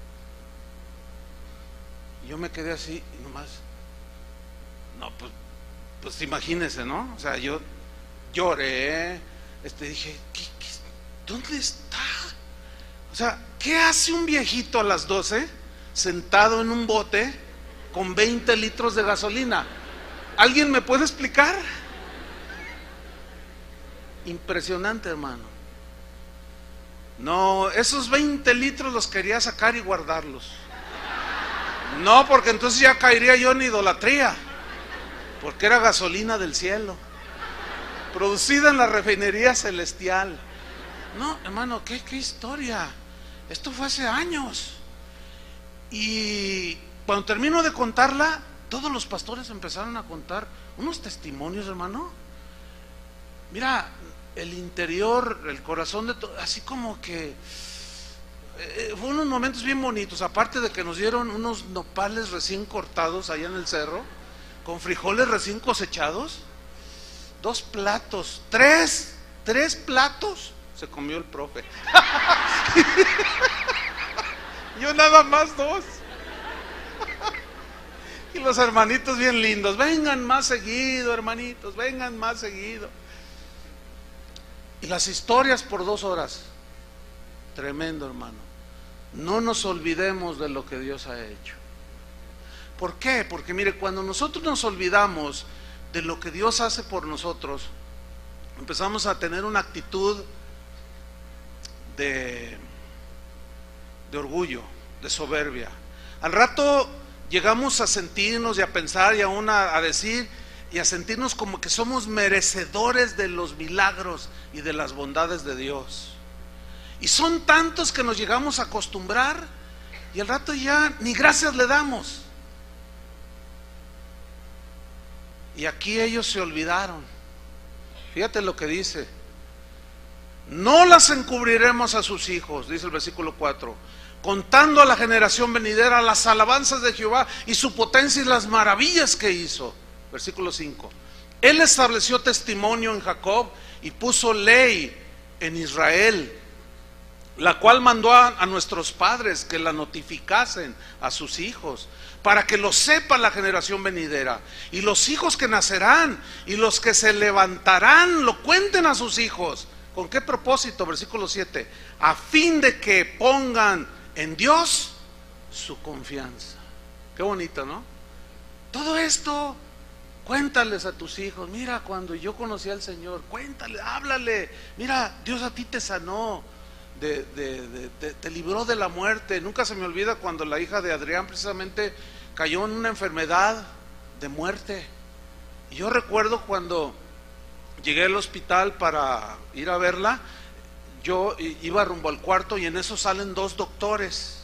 Yo me quedé así y nomás, no, pues imagínense, ¿no? O sea, yo lloré, dije, ¿dónde está? O sea, ¿qué hace un viejito a las 12 sentado en un bote con 20 litros de gasolina? ¿Alguien me puede explicar? Impresionante, hermano. No, esos 20 litros los quería sacar y guardarlos. No, porque entonces ya caería yo en idolatría, porque era gasolina del cielo, producida en la refinería celestial. No, hermano, qué historia. Esto fue hace años. Y cuando termino de contarla, todos los pastores empezaron a contar unos testimonios, hermano. Mira, el interior, el corazón de todo, así como que fue unos momentos bien bonitos. Aparte de que nos dieron unos nopales recién cortados allá en el cerro, con frijoles recién cosechados, 2 platos, 3 platos se comió el profe. Yo nada más 2. Y los hermanitos bien lindos, vengan más seguido, hermanitos, vengan más seguido. Y las historias por 2 horas. Tremendo, hermano. No nos olvidemos de lo que Dios ha hecho. ¿Por qué? Porque mire, cuando nosotros nos olvidamos de lo que Dios hace por nosotros, empezamos a tener una actitud de orgullo, de soberbia. Al rato llegamos a sentirnos y a pensar y aún a decir y a sentirnos como que somos merecedores de los milagros y de las bondades de Dios. Y son tantos que nos llegamos a acostumbrar y al rato ya ni gracias le damos. Y aquí ellos se olvidaron. Fíjate lo que dice: no las encubriremos a sus hijos, dice el versículo 4, contando a la generación venidera las alabanzas de Jehová y su potencia y las maravillas que hizo. Versículo 5, Él estableció testimonio en Jacob y puso ley en Israel, la cual mandó a nuestros padres que la notificasen a sus hijos, para que lo sepa la generación venidera, y los hijos que nacerán y los que se levantarán lo cuenten a sus hijos, ¿Con qué propósito? Versículo 7. A fin de que pongan en Dios su confianza. Qué bonito, ¿no? Todo esto, cuéntales a tus hijos. Mira, cuando yo conocí al Señor, cuéntale, háblale. Mira, Dios a ti te sanó, te libró de la muerte. Nunca se me olvida cuando la hija de Adrián precisamente cayó en una enfermedad de muerte. Y yo recuerdo cuando llegué al hospital para ir a verla, yo iba rumbo al cuarto y en eso salen dos doctores.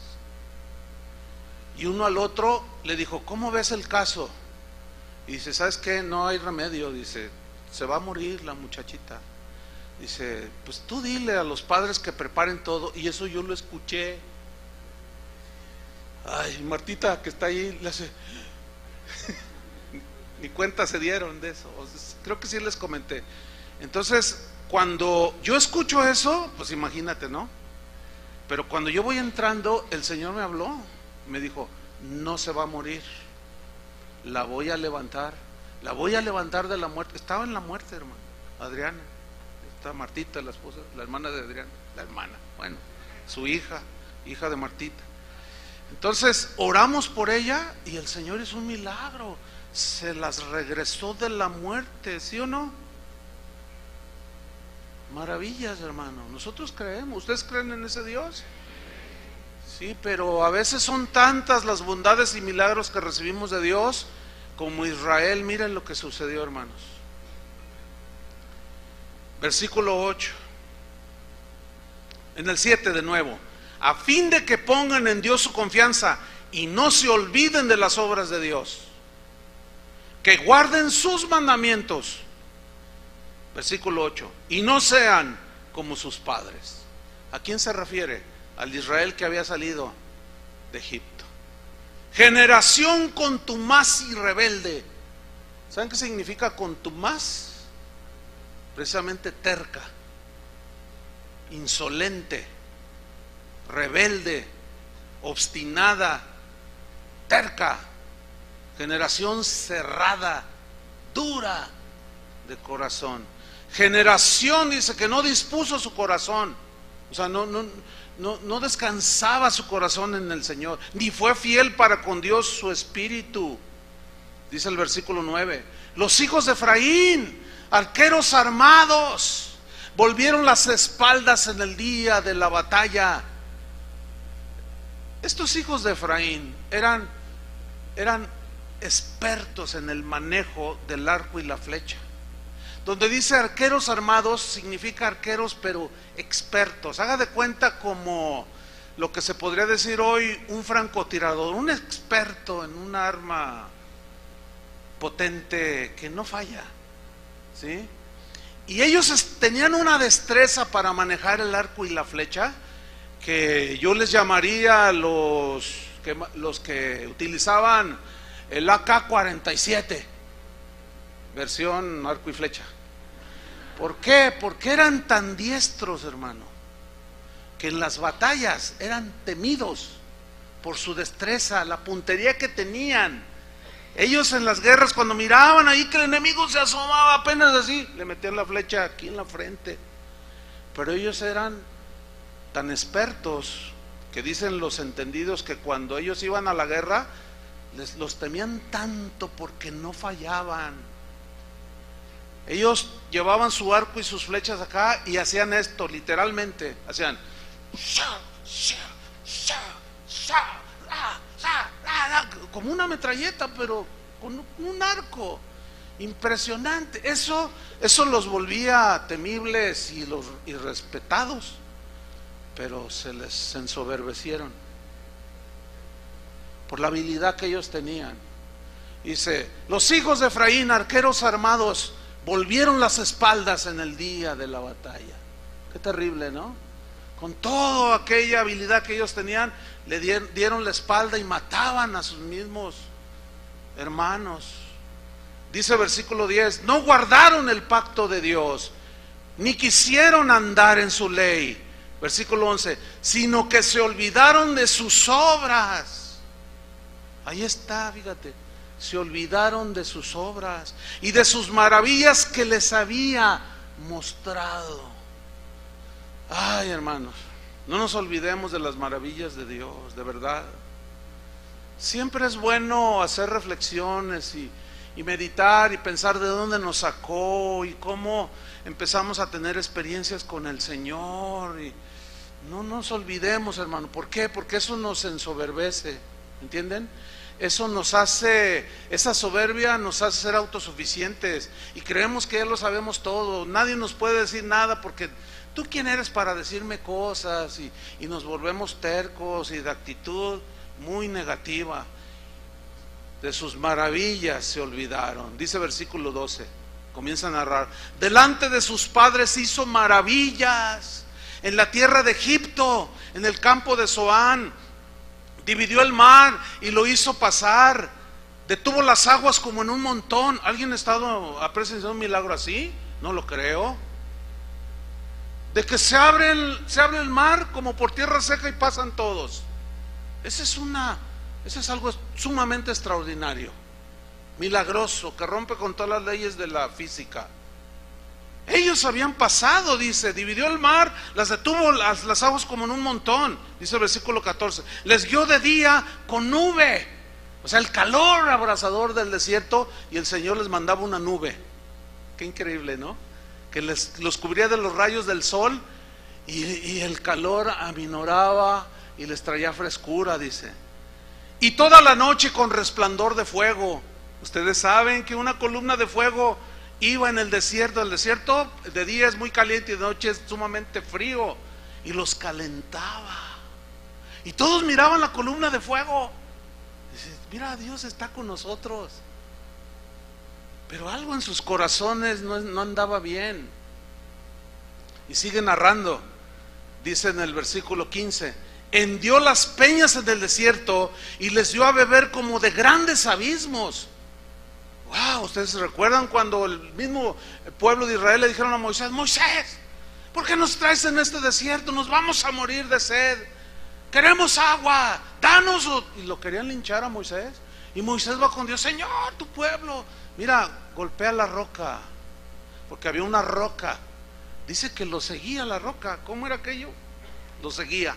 Y uno al otro le dijo, ¿cómo ves el caso? Y dice, ¿sabes qué? No hay remedio. Dice, se va a morir la muchachita. Dice, pues tú dile a los padres que preparen todo. Y eso yo lo escuché. Ay, Martita que está ahí, le hace ni cuenta se dieron de eso. Creo que sí les comenté. Entonces, cuando yo escucho eso, pues imagínate, ¿no? Pero cuando yo voy entrando, el Señor me habló. Me dijo, no se va a morir, la voy a levantar de la muerte. Estaba en la muerte, hermano. Adriana, está Martita, la esposa, la hermana de Adriana, bueno, su hija de Martita. Entonces oramos por ella y el Señor hizo un milagro, se las regresó de la muerte, ¿sí o no? Maravillas, hermano. Nosotros creemos. ¿Ustedes creen en ese Dios? Sí, pero a veces son tantas las bondades y milagros que recibimos de Dios, como Israel. Miren lo que sucedió, hermanos. Versículo 8. En el 7 de nuevo. A fin de que pongan en Dios su confianza y no se olviden de las obras de Dios, que guarden sus mandamientos. Versículo 8. Y no sean como sus padres. ¿A quién se refiere? Al Israel que había salido de Egipto. Generación contumaz y rebelde. ¿Saben qué significa contumaz? Precisamente terca, insolente, rebelde, obstinada, terca. Generación cerrada, dura de corazón. Generación, dice, que no dispuso su corazón. O sea, no descansaba su corazón en el Señor, ni fue fiel para con Dios su espíritu. Dice el versículo 9. Los hijos de Efraín, arqueros armados, volvieron las espaldas en el día de la batalla. Estos hijos de Efraín eran expertos en el manejo del arco y la flecha. Donde dice arqueros armados, significa arqueros pero expertos. Haga de cuenta como lo que se podría decir hoy un francotirador, un experto en un arma potente que no falla, ¿sí? Y ellos tenían una destreza para manejar el arco y la flecha, que yo les llamaría los que utilizaban el AK-47, versión arco y flecha. ¿Por qué? Porque eran tan diestros, hermano, que en las batallas eran temidos por su destreza, la puntería que tenían. Ellos en las guerras, cuando miraban ahí que el enemigo se asomaba apenas así, le metían la flecha aquí en la frente. Pero ellos eran tan expertos que dicen los entendidos que cuando ellos iban a la guerra, los temían tanto porque no fallaban. Ellos llevaban su arco y sus flechas acá y hacían esto, literalmente, hacían como una metralleta, pero con un arco impresionante. Eso los volvía temibles y respetados, pero se les ensoberbecieron por la habilidad que ellos tenían. Dice, los hijos de Efraín, arqueros armados, volvieron las espaldas en el día de la batalla. Qué terrible, ¿no? Con toda aquella habilidad que ellos tenían, le dieron la espalda y mataban a sus mismos hermanos. Dice versículo 10, no guardaron el pacto de Dios, ni quisieron andar en su ley. Versículo 11, sino que se olvidaron de sus obras. Ahí está, fíjate, se olvidaron de sus obras y de sus maravillas que les había mostrado. Ay, hermanos, no nos olvidemos de las maravillas de Dios, de verdad. Siempre es bueno hacer reflexiones y meditar y pensar de dónde nos sacó y cómo empezamos a tener experiencias con el Señor. Y no nos olvidemos, hermano. ¿Por qué? Porque eso nos ensoberbece, ¿entienden? Eso nos hace, esa soberbia nos hace ser autosuficientes y creemos que ya lo sabemos todo. Nadie nos puede decir nada porque ¿tú quién eres para decirme cosas? Y nos volvemos tercos y de actitud muy negativa. De sus maravillas se olvidaron. Dice versículo 12, comienza a narrar: delante de sus padres hizo maravillas en la tierra de Egipto, en el campo de Zoán. Dividió el mar y lo hizo pasar. Detuvo las aguas como en un montón. ¿Alguien ha presenciado un milagro así? No lo creo. De que se abre el mar como por tierra seca y pasan todos. Eso es algo sumamente extraordinario, milagroso, que rompe con todas las leyes de la física. Ellos habían pasado, dice, dividió el mar, las detuvo las aguas como en un montón, dice el versículo 14. Les guió de día con nube, o sea, el calor abrasador del desierto, y el Señor les mandaba una nube. Qué increíble, ¿no? Que los cubría de los rayos del sol, y el calor aminoraba y les traía frescura, dice. Y toda la noche con resplandor de fuego. Ustedes saben que una columna de fuego iba en el desierto. El desierto de día es muy caliente y de noche es sumamente frío, y los calentaba. Y todos miraban la columna de fuego. Dice, mira, Dios está con nosotros. Pero algo en sus corazones no andaba bien. Y sigue narrando. Dice en el versículo 15: hendió las peñas en el desierto y les dio a beber como de grandes abismos. Wow, ¿ustedes se recuerdan cuando el mismo pueblo de Israel le dijeron a Moisés: Moisés, ¿por qué nos traes en este desierto? Nos vamos a morir de sed, queremos agua, danos. Y lo querían linchar a Moisés. Y Moisés va con Dios: Señor, tu pueblo, mira, golpea la roca, porque había una roca. Dice que lo seguía la roca. ¿Cómo era aquello? Lo seguía.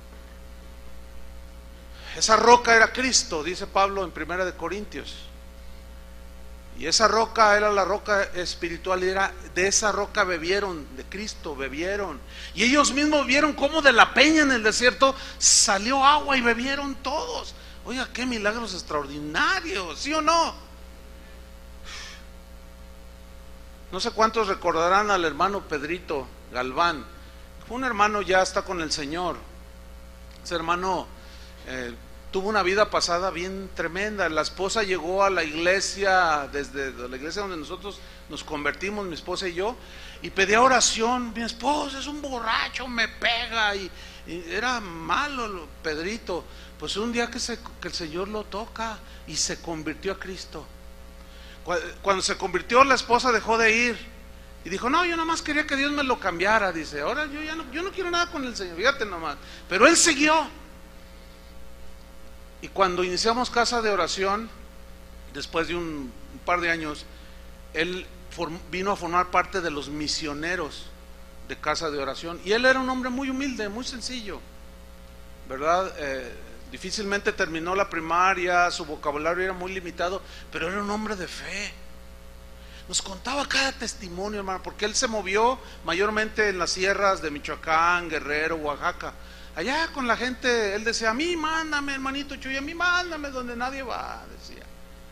Esa roca era Cristo, dice Pablo en 1 de Corintios. Y esa roca era la roca espiritual, y de esa roca bebieron, de Cristo bebieron. Y ellos mismos vieron cómo de la peña en el desierto salió agua y bebieron todos. Oiga, qué milagros extraordinarios, ¿sí o no? No sé cuántos recordarán al hermano Pedrito Galván. Fue un hermano, ya está con el Señor. Ese hermano tuvo una vida pasada bien tremenda. La esposa llegó a la iglesia, desde la iglesia donde nosotros nos convertimos, mi esposa y yo, y pedía oración. Mi esposa es un borracho, me pega, y era malo Pedrito. Pues un día que el Señor lo toca y se convirtió a Cristo. Cuando se convirtió, la esposa dejó de ir y dijo: no, yo nomás quería que Dios me lo cambiara. Dice, ahora yo no quiero nada con el Señor, fíjate nomás. Pero él siguió. Y cuando iniciamos casa de oración, después de un par de años, él vino a formar parte de los misioneros de casa de oración. Y él era un hombre muy humilde, muy sencillo, ¿verdad? Difícilmente terminó la primaria, su vocabulario era muy limitado, pero era un hombre de fe. Nos contaba cada testimonio, hermano, porque él se movió mayormente en las sierras de Michoacán, Guerrero, Oaxaca. Allá con la gente, él decía: a mí mándame, hermanito Chuy, a mí mándame donde nadie va, decía.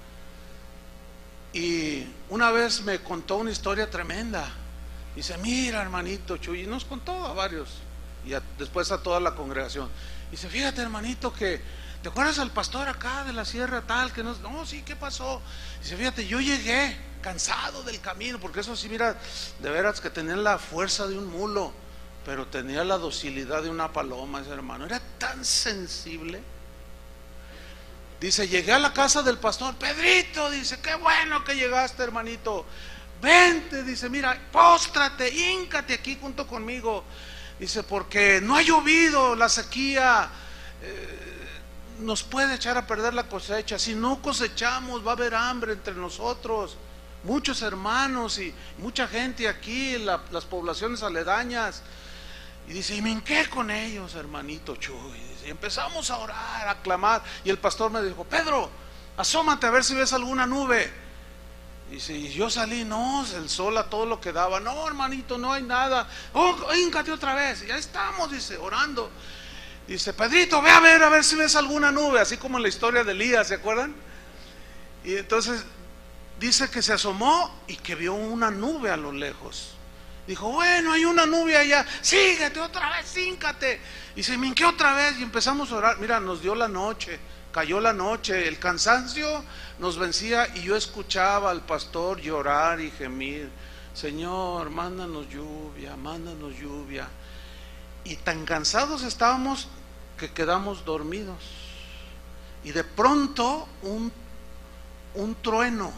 Y una vez me contó una historia tremenda. Dice: mira, hermanito Chuy, y nos contó a varios, y después a toda la congregación. Dice: fíjate, hermanito, que ¿te acuerdas al pastor acá de la sierra tal? Que no, sí, ¿qué pasó? Dice: fíjate, yo llegué cansado del camino, porque eso sí, mira, de veras que tenía la fuerza de un mulo, pero tenía la docilidad de una paloma ese hermano. Era tan sensible. Dice: llegué a la casa del pastor. Pedrito, dice, qué bueno que llegaste, hermanito. Vente, dice, mira, póstrate, híncate aquí junto conmigo. Dice, porque no ha llovido, la sequía nos puede echar a perder la cosecha. Si no cosechamos, va a haber hambre entre nosotros. Muchos hermanos y mucha gente aquí, las poblaciones aledañas. Y dice, y me hinqué con ellos, hermanito Chuy. Y empezamos a orar, a clamar. Y el pastor me dijo, Pedro, asómate a ver si ves alguna nube. Dice, y yo salí, no, el sol a todo lo que daba. No, hermanito, no hay nada. Oh, híncate otra vez. Y ya estamos, dice, orando. Dice, Pedrito, ve a ver si ves alguna nube. Así como en la historia de Elías, ¿se acuerdan? Y entonces dice que se asomó y que vio una nube a lo lejos. Dijo, bueno, hay una nube allá, síguete otra vez, híncate. Y se minqué otra vez y empezamos a orar. Mira, nos dio la noche, cayó la noche, el cansancio nos vencía y yo escuchaba al pastor llorar y gemir, Señor, mándanos lluvia, mándanos lluvia. Y tan cansados estábamos que quedamos dormidos. Y de pronto un trueno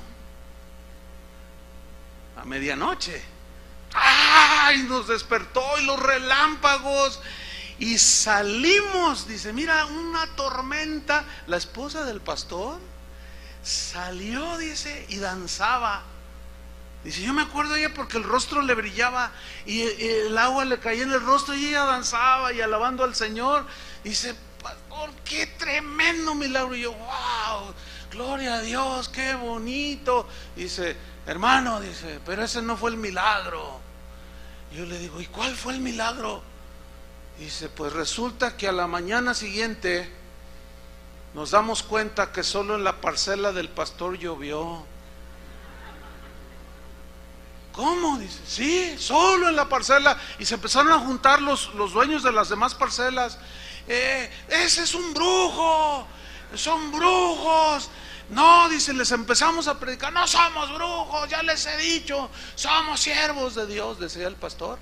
a medianoche. ¡Ay! Nos despertó y los relámpagos. Y salimos, dice, mira, una tormenta. La esposa del pastor salió, dice, y danzaba. Dice, yo me acuerdo de ella porque el rostro le brillaba y el agua le caía en el rostro y ella danzaba y alabando al Señor. Dice, pastor, qué tremendo milagro. Y yo, wow, gloria a Dios, qué bonito. Dice, hermano, dice, pero ese no fue el milagro. Y yo le digo, ¿y cuál fue el milagro? Dice, pues resulta que a la mañana siguiente nos damos cuenta que solo en la parcela del pastor llovió. ¿Cómo? Dice, sí, solo en la parcela. Y se empezaron a juntar los dueños de las demás parcelas. Ese es un brujo, son brujos. No, dice, les empezamos a predicar, no somos brujos, ya les he dicho, somos siervos de Dios, decía el pastor.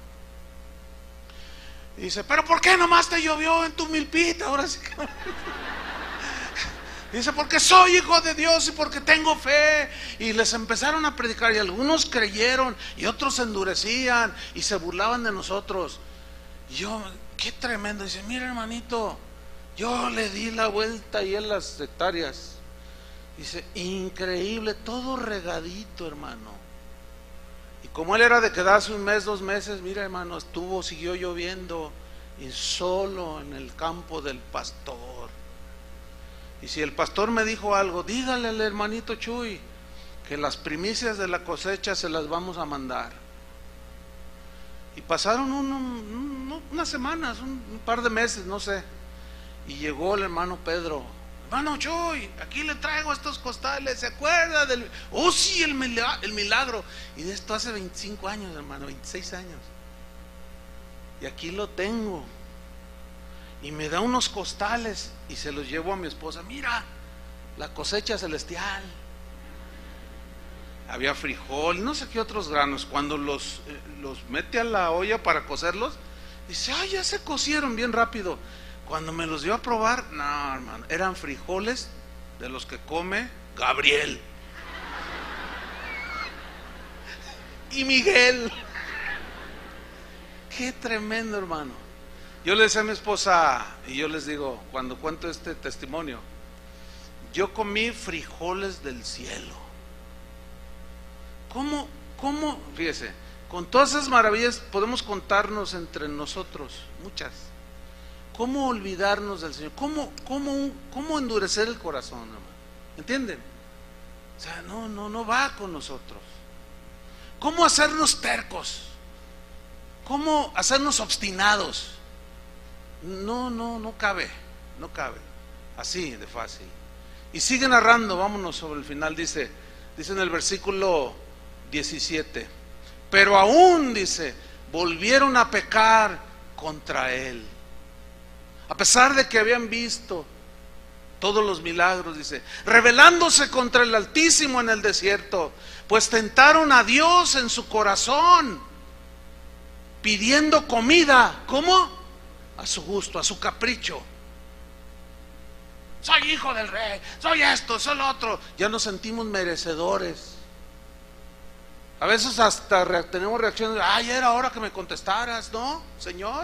Dice, pero ¿por qué nomás te llovió en tu milpita? Ahora sí que... Dice, porque soy hijo de Dios y porque tengo fe. Y les empezaron a predicar y algunos creyeron y otros se endurecían y se burlaban de nosotros. Y yo, qué tremendo. Dice, mira, hermanito, yo le di la vuelta ahí en las hectáreas. Dice, increíble, todo regadito, hermano. Y como él era de quedarse un mes, 2 meses, mira, hermano, siguió lloviendo y solo en el campo del pastor. Y si el pastor me dijo algo, dígale al hermanito Chuy que las primicias de la cosecha se las vamos a mandar. Y pasaron unas semanas, un par de meses, no sé. Y llegó el hermano Pedro, hermano Chuy, aquí le traigo estos costales, ¿se acuerda del? Oh sí, el milagro. Y de esto hace 25 años, hermano, 26 años. Y aquí lo tengo. Y me da unos costales y se los llevo a mi esposa. Mira, la cosecha celestial. Había frijol, no sé qué otros granos. Cuando los mete a la olla para cocerlos, dice, ay, ya se cocieron bien rápido. Cuando me los dio a probar, no, hermano, eran frijoles de los que come Gabriel y Miguel. Qué tremendo, hermano. Yo le decía a mi esposa, y yo les digo, cuando cuento este testimonio, yo comí frijoles del cielo. ¿Cómo? Fíjese, con todas esas maravillas podemos contarnos entre nosotros, muchas. ¿Cómo olvidarnos del Señor? ¿Cómo endurecer el corazón, hermano? ¿Entienden? O sea, no va con nosotros. ¿Cómo hacernos tercos? ¿Cómo hacernos obstinados? No cabe, así de fácil. Y sigue narrando, vámonos sobre el final, dice en el versículo 17, pero aún, dice, volvieron a pecar contra él, a pesar de que habían visto todos los milagros, dice, rebelándose contra el Altísimo en el desierto, pues tentaron a Dios en su corazón, pidiendo comida, ¿cómo? A su gusto, a su capricho. Soy hijo del rey, soy esto, soy lo otro. Ya nos sentimos merecedores. A veces hasta tenemos reacciones, ay, era hora que me contestaras, ¿no, Señor?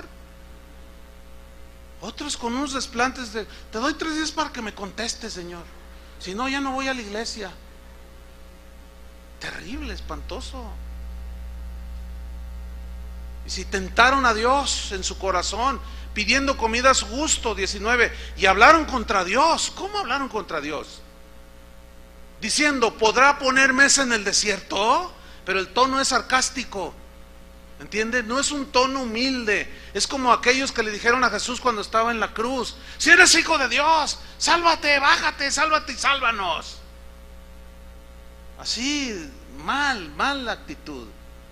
Otros con unos desplantes de, te doy 3 días para que me contestes, Señor. Si no, ya no voy a la iglesia. Terrible, espantoso. Y si tentaron a Dios en su corazón, pidiendo comida a su gusto, 19, y hablaron contra Dios. ¿Cómo hablaron contra Dios? Diciendo, ¿podrá poner mesa en el desierto? Pero el tono es sarcástico, ¿entiende? No es un tono humilde. Es como aquellos que le dijeron a Jesús cuando estaba en la cruz: si eres hijo de Dios, sálvate, bájate, sálvate y sálvanos. Así, mal la actitud.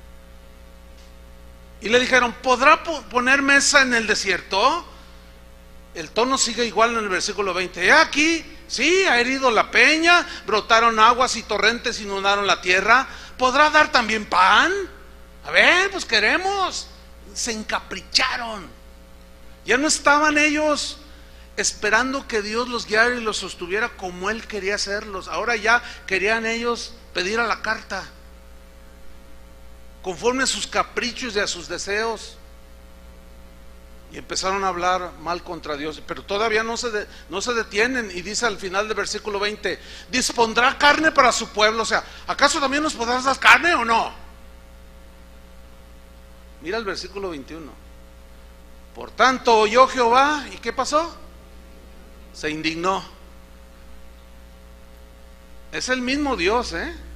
Y le dijeron, ¿podrá poner mesa en el desierto? El tono sigue igual en el versículo 20. Aquí, sí, ha herido la peña, brotaron aguas y torrentes inundaron la tierra. ¿Podrá dar también pan? A ver, pues queremos. Se encapricharon. Ya no estaban ellos esperando que Dios los guiara y los sostuviera como Él quería hacerlos. Ahora ya querían ellos pedir a la carta, conforme a sus caprichos y a sus deseos. Y empezaron a hablar mal contra Dios. Pero todavía no se detienen. Y dice al final del versículo 20: dispondrá carne para su pueblo. O sea, ¿acaso también nos podrás dar carne o no? Mira el versículo 21. Por tanto oyó Jehová, ¿y qué pasó? Se indignó. Es el mismo Dios,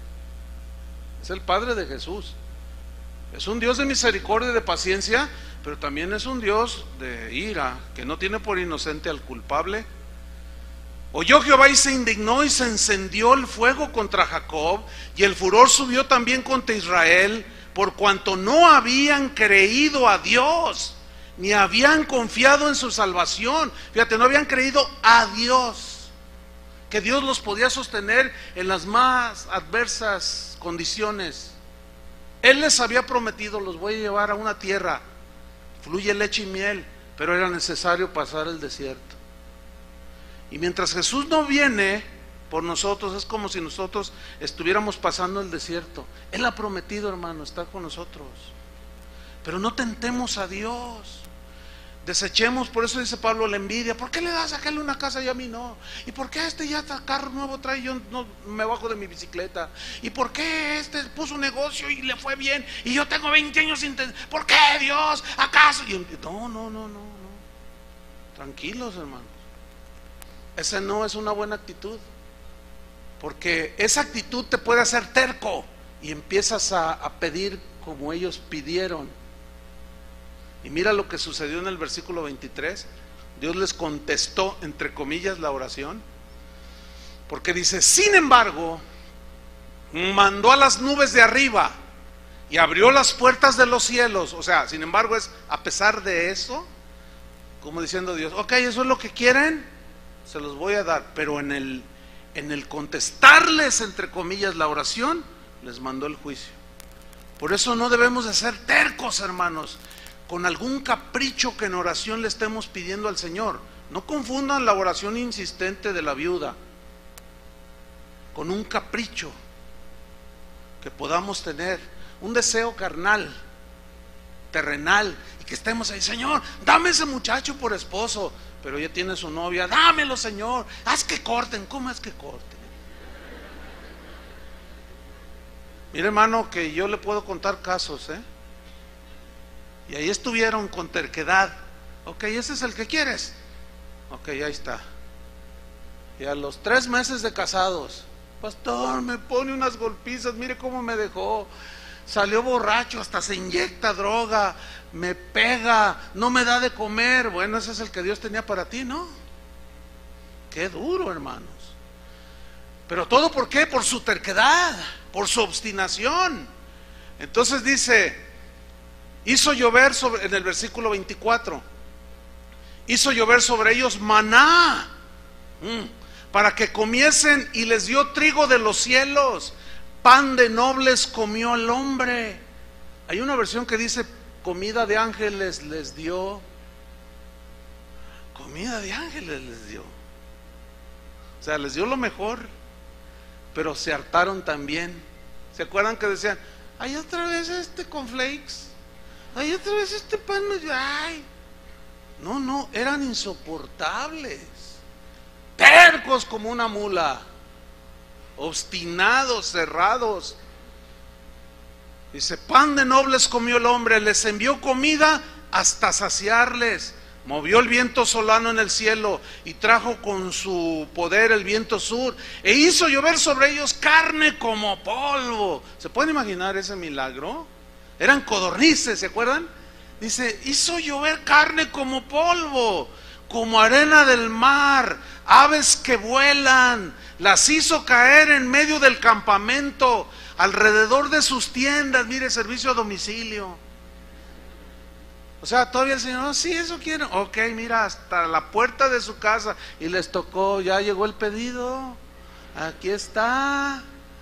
es el Padre de Jesús. Es un Dios de misericordia y de paciencia, pero también es un Dios de ira, que no tiene por inocente al culpable. Oyó Jehová y se indignó, y se encendió el fuego contra Jacob, y el furor subió también contra Israel, por cuanto no habían creído a Dios, ni habían confiado en su salvación. Fíjate, no habían creído a Dios, que Dios los podía sostener en las más adversas condiciones. Él les había prometido: los voy a llevar a una tierra, fluye leche y miel, pero era necesario pasar el desierto. Y mientras Jesús no viene por nosotros, es como si nosotros estuviéramos pasando el desierto. Él ha prometido, hermano, estar con nosotros. Pero no tentemos a Dios. Desechemos, por eso dice Pablo, la envidia. ¿Por qué le das a aquel una casa y a mí no? ¿Y por qué este ya carro nuevo trae y yo no me bajo de mi bicicleta? ¿Y por qué este puso un negocio y le fue bien y yo tengo 20 años sin ¿por qué, Dios? ¿Acaso? No. Tranquilos, hermanos. Esa no es una buena actitud, porque esa actitud te puede hacer terco y empiezas a pedir como ellos pidieron. Y mira lo que sucedió en el versículo 23. Dios les contestó, entre comillas, la oración, porque dice: sin embargo, mandó a las nubes de arriba y abrió las puertas de los cielos. O sea, sin embargo es a pesar de eso, como diciendo Dios: ok, eso es lo que quieren, se los voy a dar. Pero en el contestarles, entre comillas, la oración, les mandó el juicio. Por eso no debemos de ser tercos, hermanos, con algún capricho que en oración le estemos pidiendo al Señor. No confundan la oración insistente de la viuda con un capricho que podamos tener, un deseo carnal, terrenal, y que estemos ahí: Señor, dame ese muchacho por esposo. Pero ya tiene su novia: dámelo, Señor, haz que corten. ¿Cómo es que corten? Mire, hermano, que yo le puedo contar casos, y ahí estuvieron con terquedad. Ok, ese es el que quieres. Ok, ahí está. Y a los 3 meses de casados: pastor, me pone unas golpizas, mire cómo me dejó. Salió borracho, hasta se inyecta droga, me pega, no me da de comer. Bueno, ese es el que Dios tenía para ti, ¿no? Qué duro, hermanos. Pero todo, ¿por qué? Por su terquedad, por su obstinación. Entonces dice: hizo llover en el versículo 24, hizo llover sobre ellos maná, para que comiesen, y les dio trigo de los cielos. Pan de nobles comió el hombre. Hay una versión que dice: comida de ángeles les dio. Comida de ángeles les dio. O sea, les dio lo mejor, pero se hartaron también. ¿Se acuerdan que decían: ay, otra vez este cornflakes? Ay, otra vez este pan. Ay, no, eran insoportables, tercos como una mula, obstinados, cerrados. Dice, pan de nobles comió el hombre, les envió comida hasta saciarles. Movió el viento solano en el cielo y trajo con su poder el viento sur e hizo llover sobre ellos carne como polvo. ¿Se pueden imaginar ese milagro? Eran codornices, ¿se acuerdan? Dice, hizo llover carne como polvo, como arena del mar, aves que vuelan, las hizo caer en medio del campamento, alrededor de sus tiendas. Mire, servicio a domicilio. O sea, todavía el Señor, sí, eso quieren. Ok, mira, hasta la puerta de su casa. Y les tocó, ya llegó el pedido. Aquí está.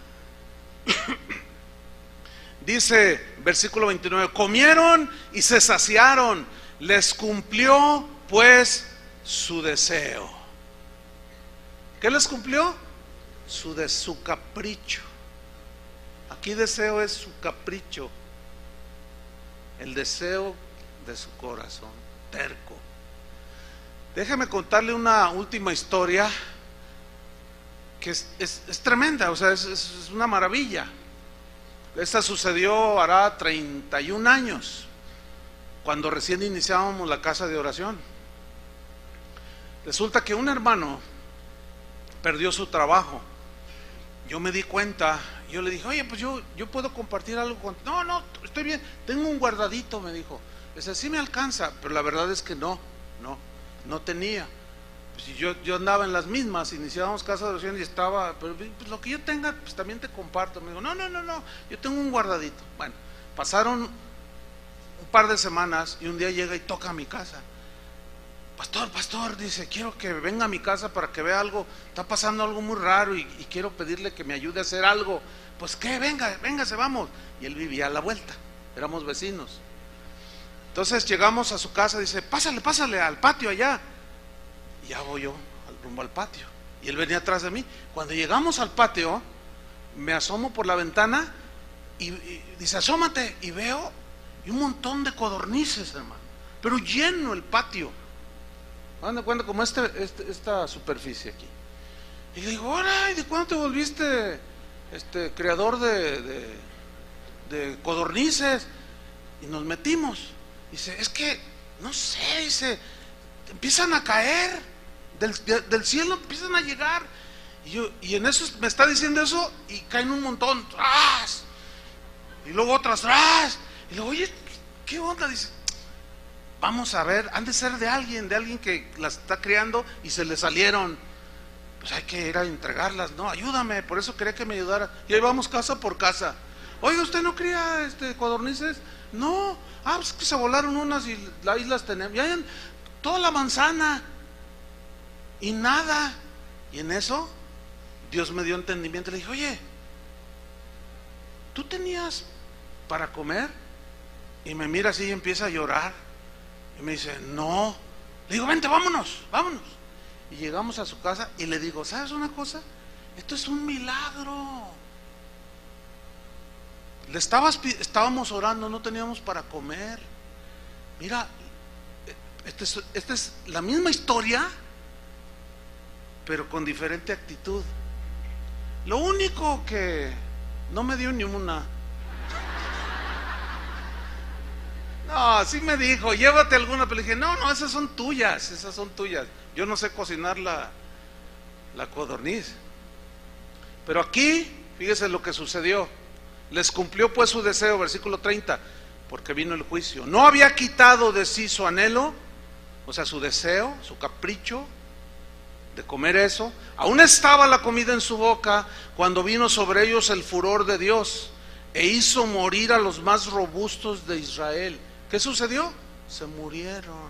Dice, versículo 29, comieron y se saciaron. Les cumplió pues su deseo. ¿Qué les cumplió? Su capricho. Aquí deseo es su capricho. El deseo de su corazón terco. Déjeme contarle una última historia que es tremenda, o sea, es una maravilla. Esta sucedió hará 31 años, cuando recién iniciábamos la casa de oración. Resulta que un hermano perdió su trabajo. Yo me di cuenta, yo le dije, oye, pues yo puedo compartir algo con... No, estoy bien, tengo un guardadito, me dijo. Dice, sí me alcanza, pero la verdad es que no tenía. Pues yo andaba en las mismas, iniciábamos casa de oración y estaba, pero pues lo que yo tenga, pues también te comparto. Me dijo, no, yo tengo un guardadito. Bueno, pasaron un par de semanas y un día llega y toca a mi casa. Pastor, dice, quiero que venga a mi casa para que vea algo, está pasando algo muy raro y quiero pedirle que me ayude a hacer algo. Pues qué, véngase, vamos. Y él vivía a la vuelta, éramos vecinos. Entonces llegamos a su casa, dice, pásale al patio allá. Y ya voy yo rumbo al patio. Y él venía atrás de mí. Cuando llegamos al patio, me asomo por la ventana y dice, asómate. Y veo un montón de codornices, hermano. Pero lleno el patio. Hagan de cuenta como esta superficie aquí. Y le digo, ahora, ¿y de cuándo te volviste creador de codornices? Y nos metimos. Dice, es que, no sé, dice, empiezan a caer del cielo, empiezan a llegar. Y en eso me está diciendo eso y caen un montón, ¡tras! Y luego otras, ¡tras! Y luego, oye, ¿qué onda? Dice, vamos a ver, han de ser de alguien que las está criando y se le salieron. Pues hay que ir a entregarlas, no, ayúdame, por eso quería que me ayudara. Y ahí vamos casa por casa. Oiga, ¿usted no cría codornices? No, pues que se volaron unas y ahí las tenemos. Y hay toda la manzana y nada. Y en eso Dios me dio entendimiento. Le dije, oye, ¿tú tenías para comer? Y me mira así y empieza a llorar. Y me dice, no. Le digo, vente, vámonos. Y llegamos a su casa y le digo, ¿sabes una cosa? Esto es un milagro. Estábamos orando, no teníamos para comer. Mira, esta es la misma historia, pero con diferente actitud. Lo único que no me dio ni una. No, sí me dijo, llévate alguna, pero le dije, no, esas son tuyas. Yo no sé cocinar la codorniz. Pero aquí, fíjese lo que sucedió. Les cumplió pues su deseo, versículo 30, porque vino el juicio. No había quitado de sí su anhelo, o sea, su deseo, su capricho de comer eso. Aún estaba la comida en su boca cuando vino sobre ellos el furor de Dios e hizo morir a los más robustos de Israel. ¿Qué sucedió? Se murieron.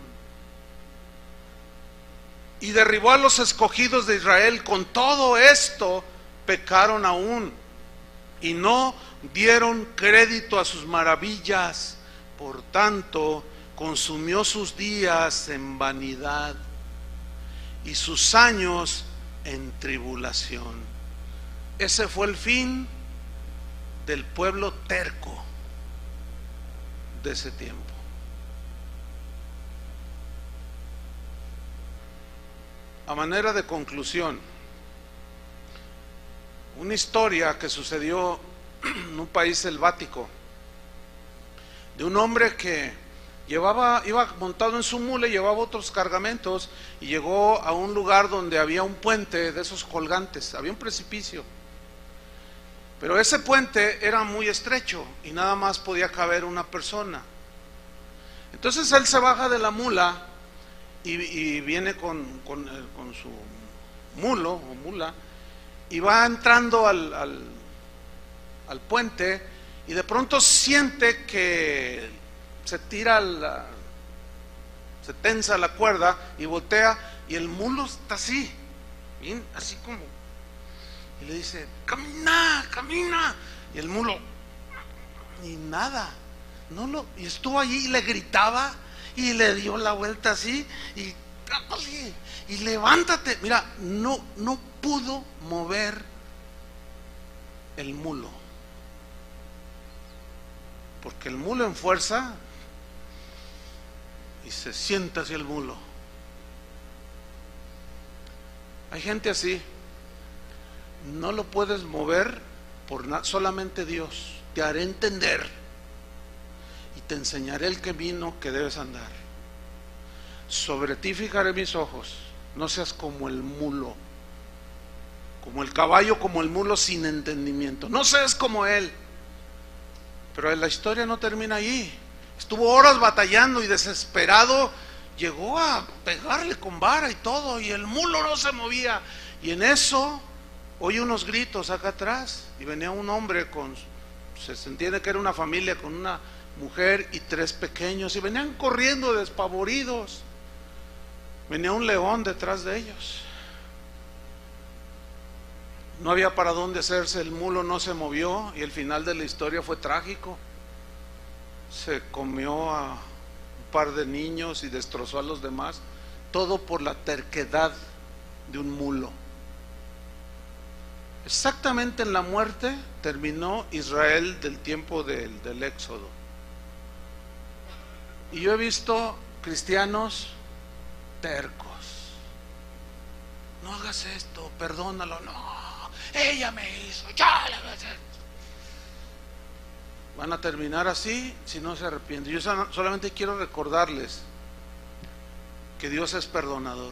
Y derribó a los escogidos de Israel. Con todo esto pecaron aún y no dieron crédito a sus maravillas. Por tanto, consumió sus días en vanidad y sus años en tribulación. Ese fue el fin del pueblo terco de ese tiempo. A manera de conclusión, una historia que sucedió en un país selvático de un hombre que iba montado en su mula y llevaba otros cargamentos, y llegó a un lugar donde había un puente de esos colgantes, había un precipicio, pero ese puente era muy estrecho y nada más podía caber una persona. Entonces él se baja de la mula y viene con su mulo o mula, y va entrando al puente, y de pronto siente que se tensa la cuerda y voltea, y el mulo está así, bien, así como, y le dice: camina, camina, y el mulo, y nada, y estuvo allí y le gritaba y le dio la vuelta así, y levántate. Mira, no pudo mover el mulo, porque el mulo en fuerza, y se sienta hacia el mulo. Hay gente así, no lo puedes mover solamente Dios te hará entender y te enseñaré el camino que debes andar. Sobre ti fijaré mis ojos, no seas como el mulo, como el caballo, como el mulo sin entendimiento, no seas como él. Pero la historia no termina ahí. Estuvo horas batallando y desesperado llegó a pegarle con vara y todo, y el mulo no se movía. Y en eso oye unos gritos acá atrás, y venía un hombre se entiende que era una familia con una mujer y 3 pequeños, y venían corriendo despavoridos. Venía un león detrás de ellos. No había para dónde hacerse, el mulo no se movió, y el final de la historia fue trágico. Se comió a un par de niños y destrozó a los demás, todo por la terquedad de un mulo. Exactamente en la muerte terminó Israel del tiempo del Éxodo. Y yo he visto cristianos tercos: no hagas esto, perdónalo, no, ella me hizo, ya le voy a hacer. Van a terminar así si no se arrepienten. Yo solamente quiero recordarles que Dios es perdonador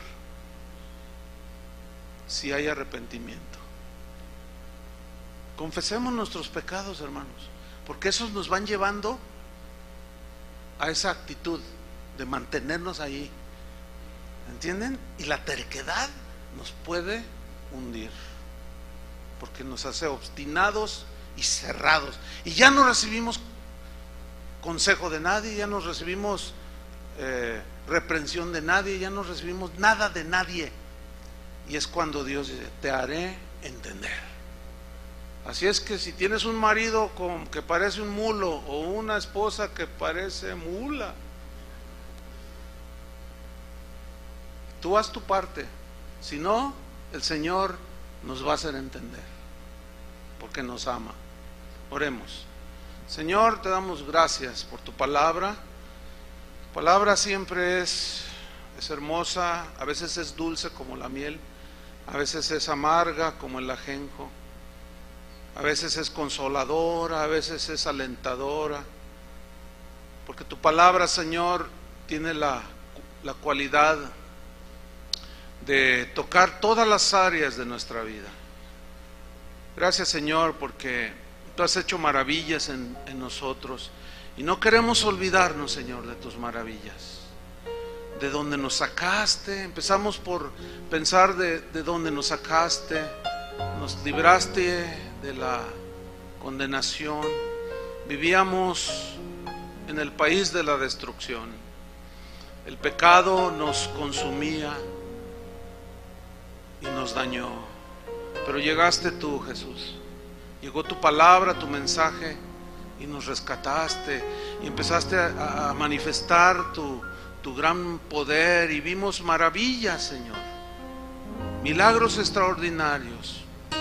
si hay arrepentimiento. Confesemos nuestros pecados, hermanos, porque esos nos van llevando a esa actitud de mantenernos ahí, ¿entienden? Y la terquedad nos puede hundir, porque nos hace obstinados y cerrados, y ya no recibimos consejo de nadie, ya no recibimos reprensión de nadie, ya no recibimos nada de nadie. Y es cuando Dios dice: te haré entender. Así es que si tienes un marido que parece un mulo, o una esposa que parece mula, tú haz tu parte. Si no, el Señor nos va a hacer entender, porque nos ama. Oremos. Señor, te damos gracias por tu palabra. Tu palabra siempre es hermosa, a veces es dulce como la miel, a veces es amarga como el ajenjo, a veces es consoladora, a veces es alentadora, porque tu palabra, Señor, tiene la cualidad de tocar todas las áreas de nuestra vida. Gracias, Señor, porque tú has hecho maravillas en nosotros, y no queremos olvidarnos, Señor, de tus maravillas, de donde nos sacaste. Empezamos por pensar de donde nos sacaste, nos libraste de la condenación. Vivíamos en el país de la destrucción, el pecado nos consumía y nos dañó, pero llegaste tú, Jesús, llegó tu palabra, tu mensaje, y nos rescataste, y empezaste a manifestar tu gran poder, y vimos maravillas, Señor, milagros extraordinarios.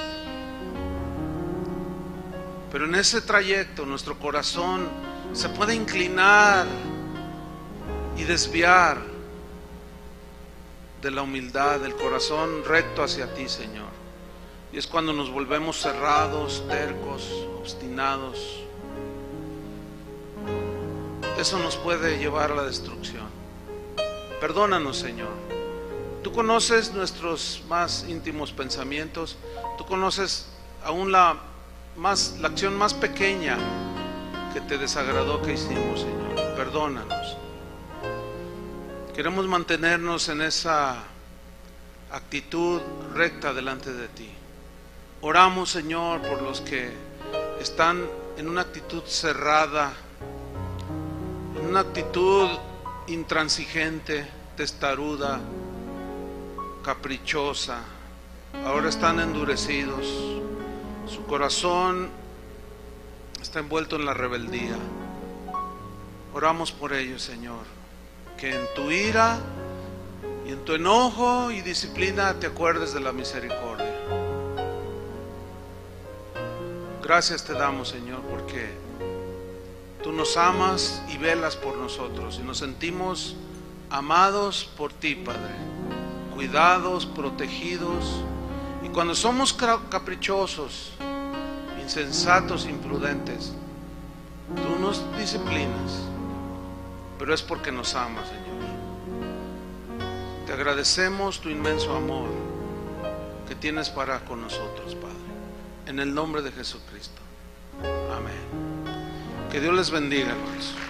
Pero en ese trayecto nuestro corazón se puede inclinar y desviar de la humildad, del corazón recto hacia ti, Señor. Y es cuando nos volvemos cerrados, tercos, obstinados. eso nos puede llevar a la destrucción. Perdónanos, Señor. Tú conoces nuestros más íntimos pensamientos. Tú conoces aún la acción más pequeña que te desagradó que hicimos, Señor. Perdónanos. Queremos mantenernos en esa actitud recta delante de ti. Oramos, Señor, por los que están en una actitud cerrada, en una actitud intransigente, testaruda, caprichosa. Ahora están endurecidos, su corazón está envuelto en la rebeldía. Oramos por ellos, Señor, que en tu ira y en tu enojo y disciplina te acuerdes de la misericordia. Gracias te damos, Señor, porque tú nos amas y velas por nosotros y nos sentimos amados por ti, Padre, cuidados, protegidos. Y cuando somos caprichosos, insensatos, imprudentes, tú nos disciplinas, pero es porque nos amas, Señor. Te agradecemos tu inmenso amor que tienes para con nosotros, Padre, en el nombre de Jesucristo. Amén. Que Dios les bendiga, hermanos.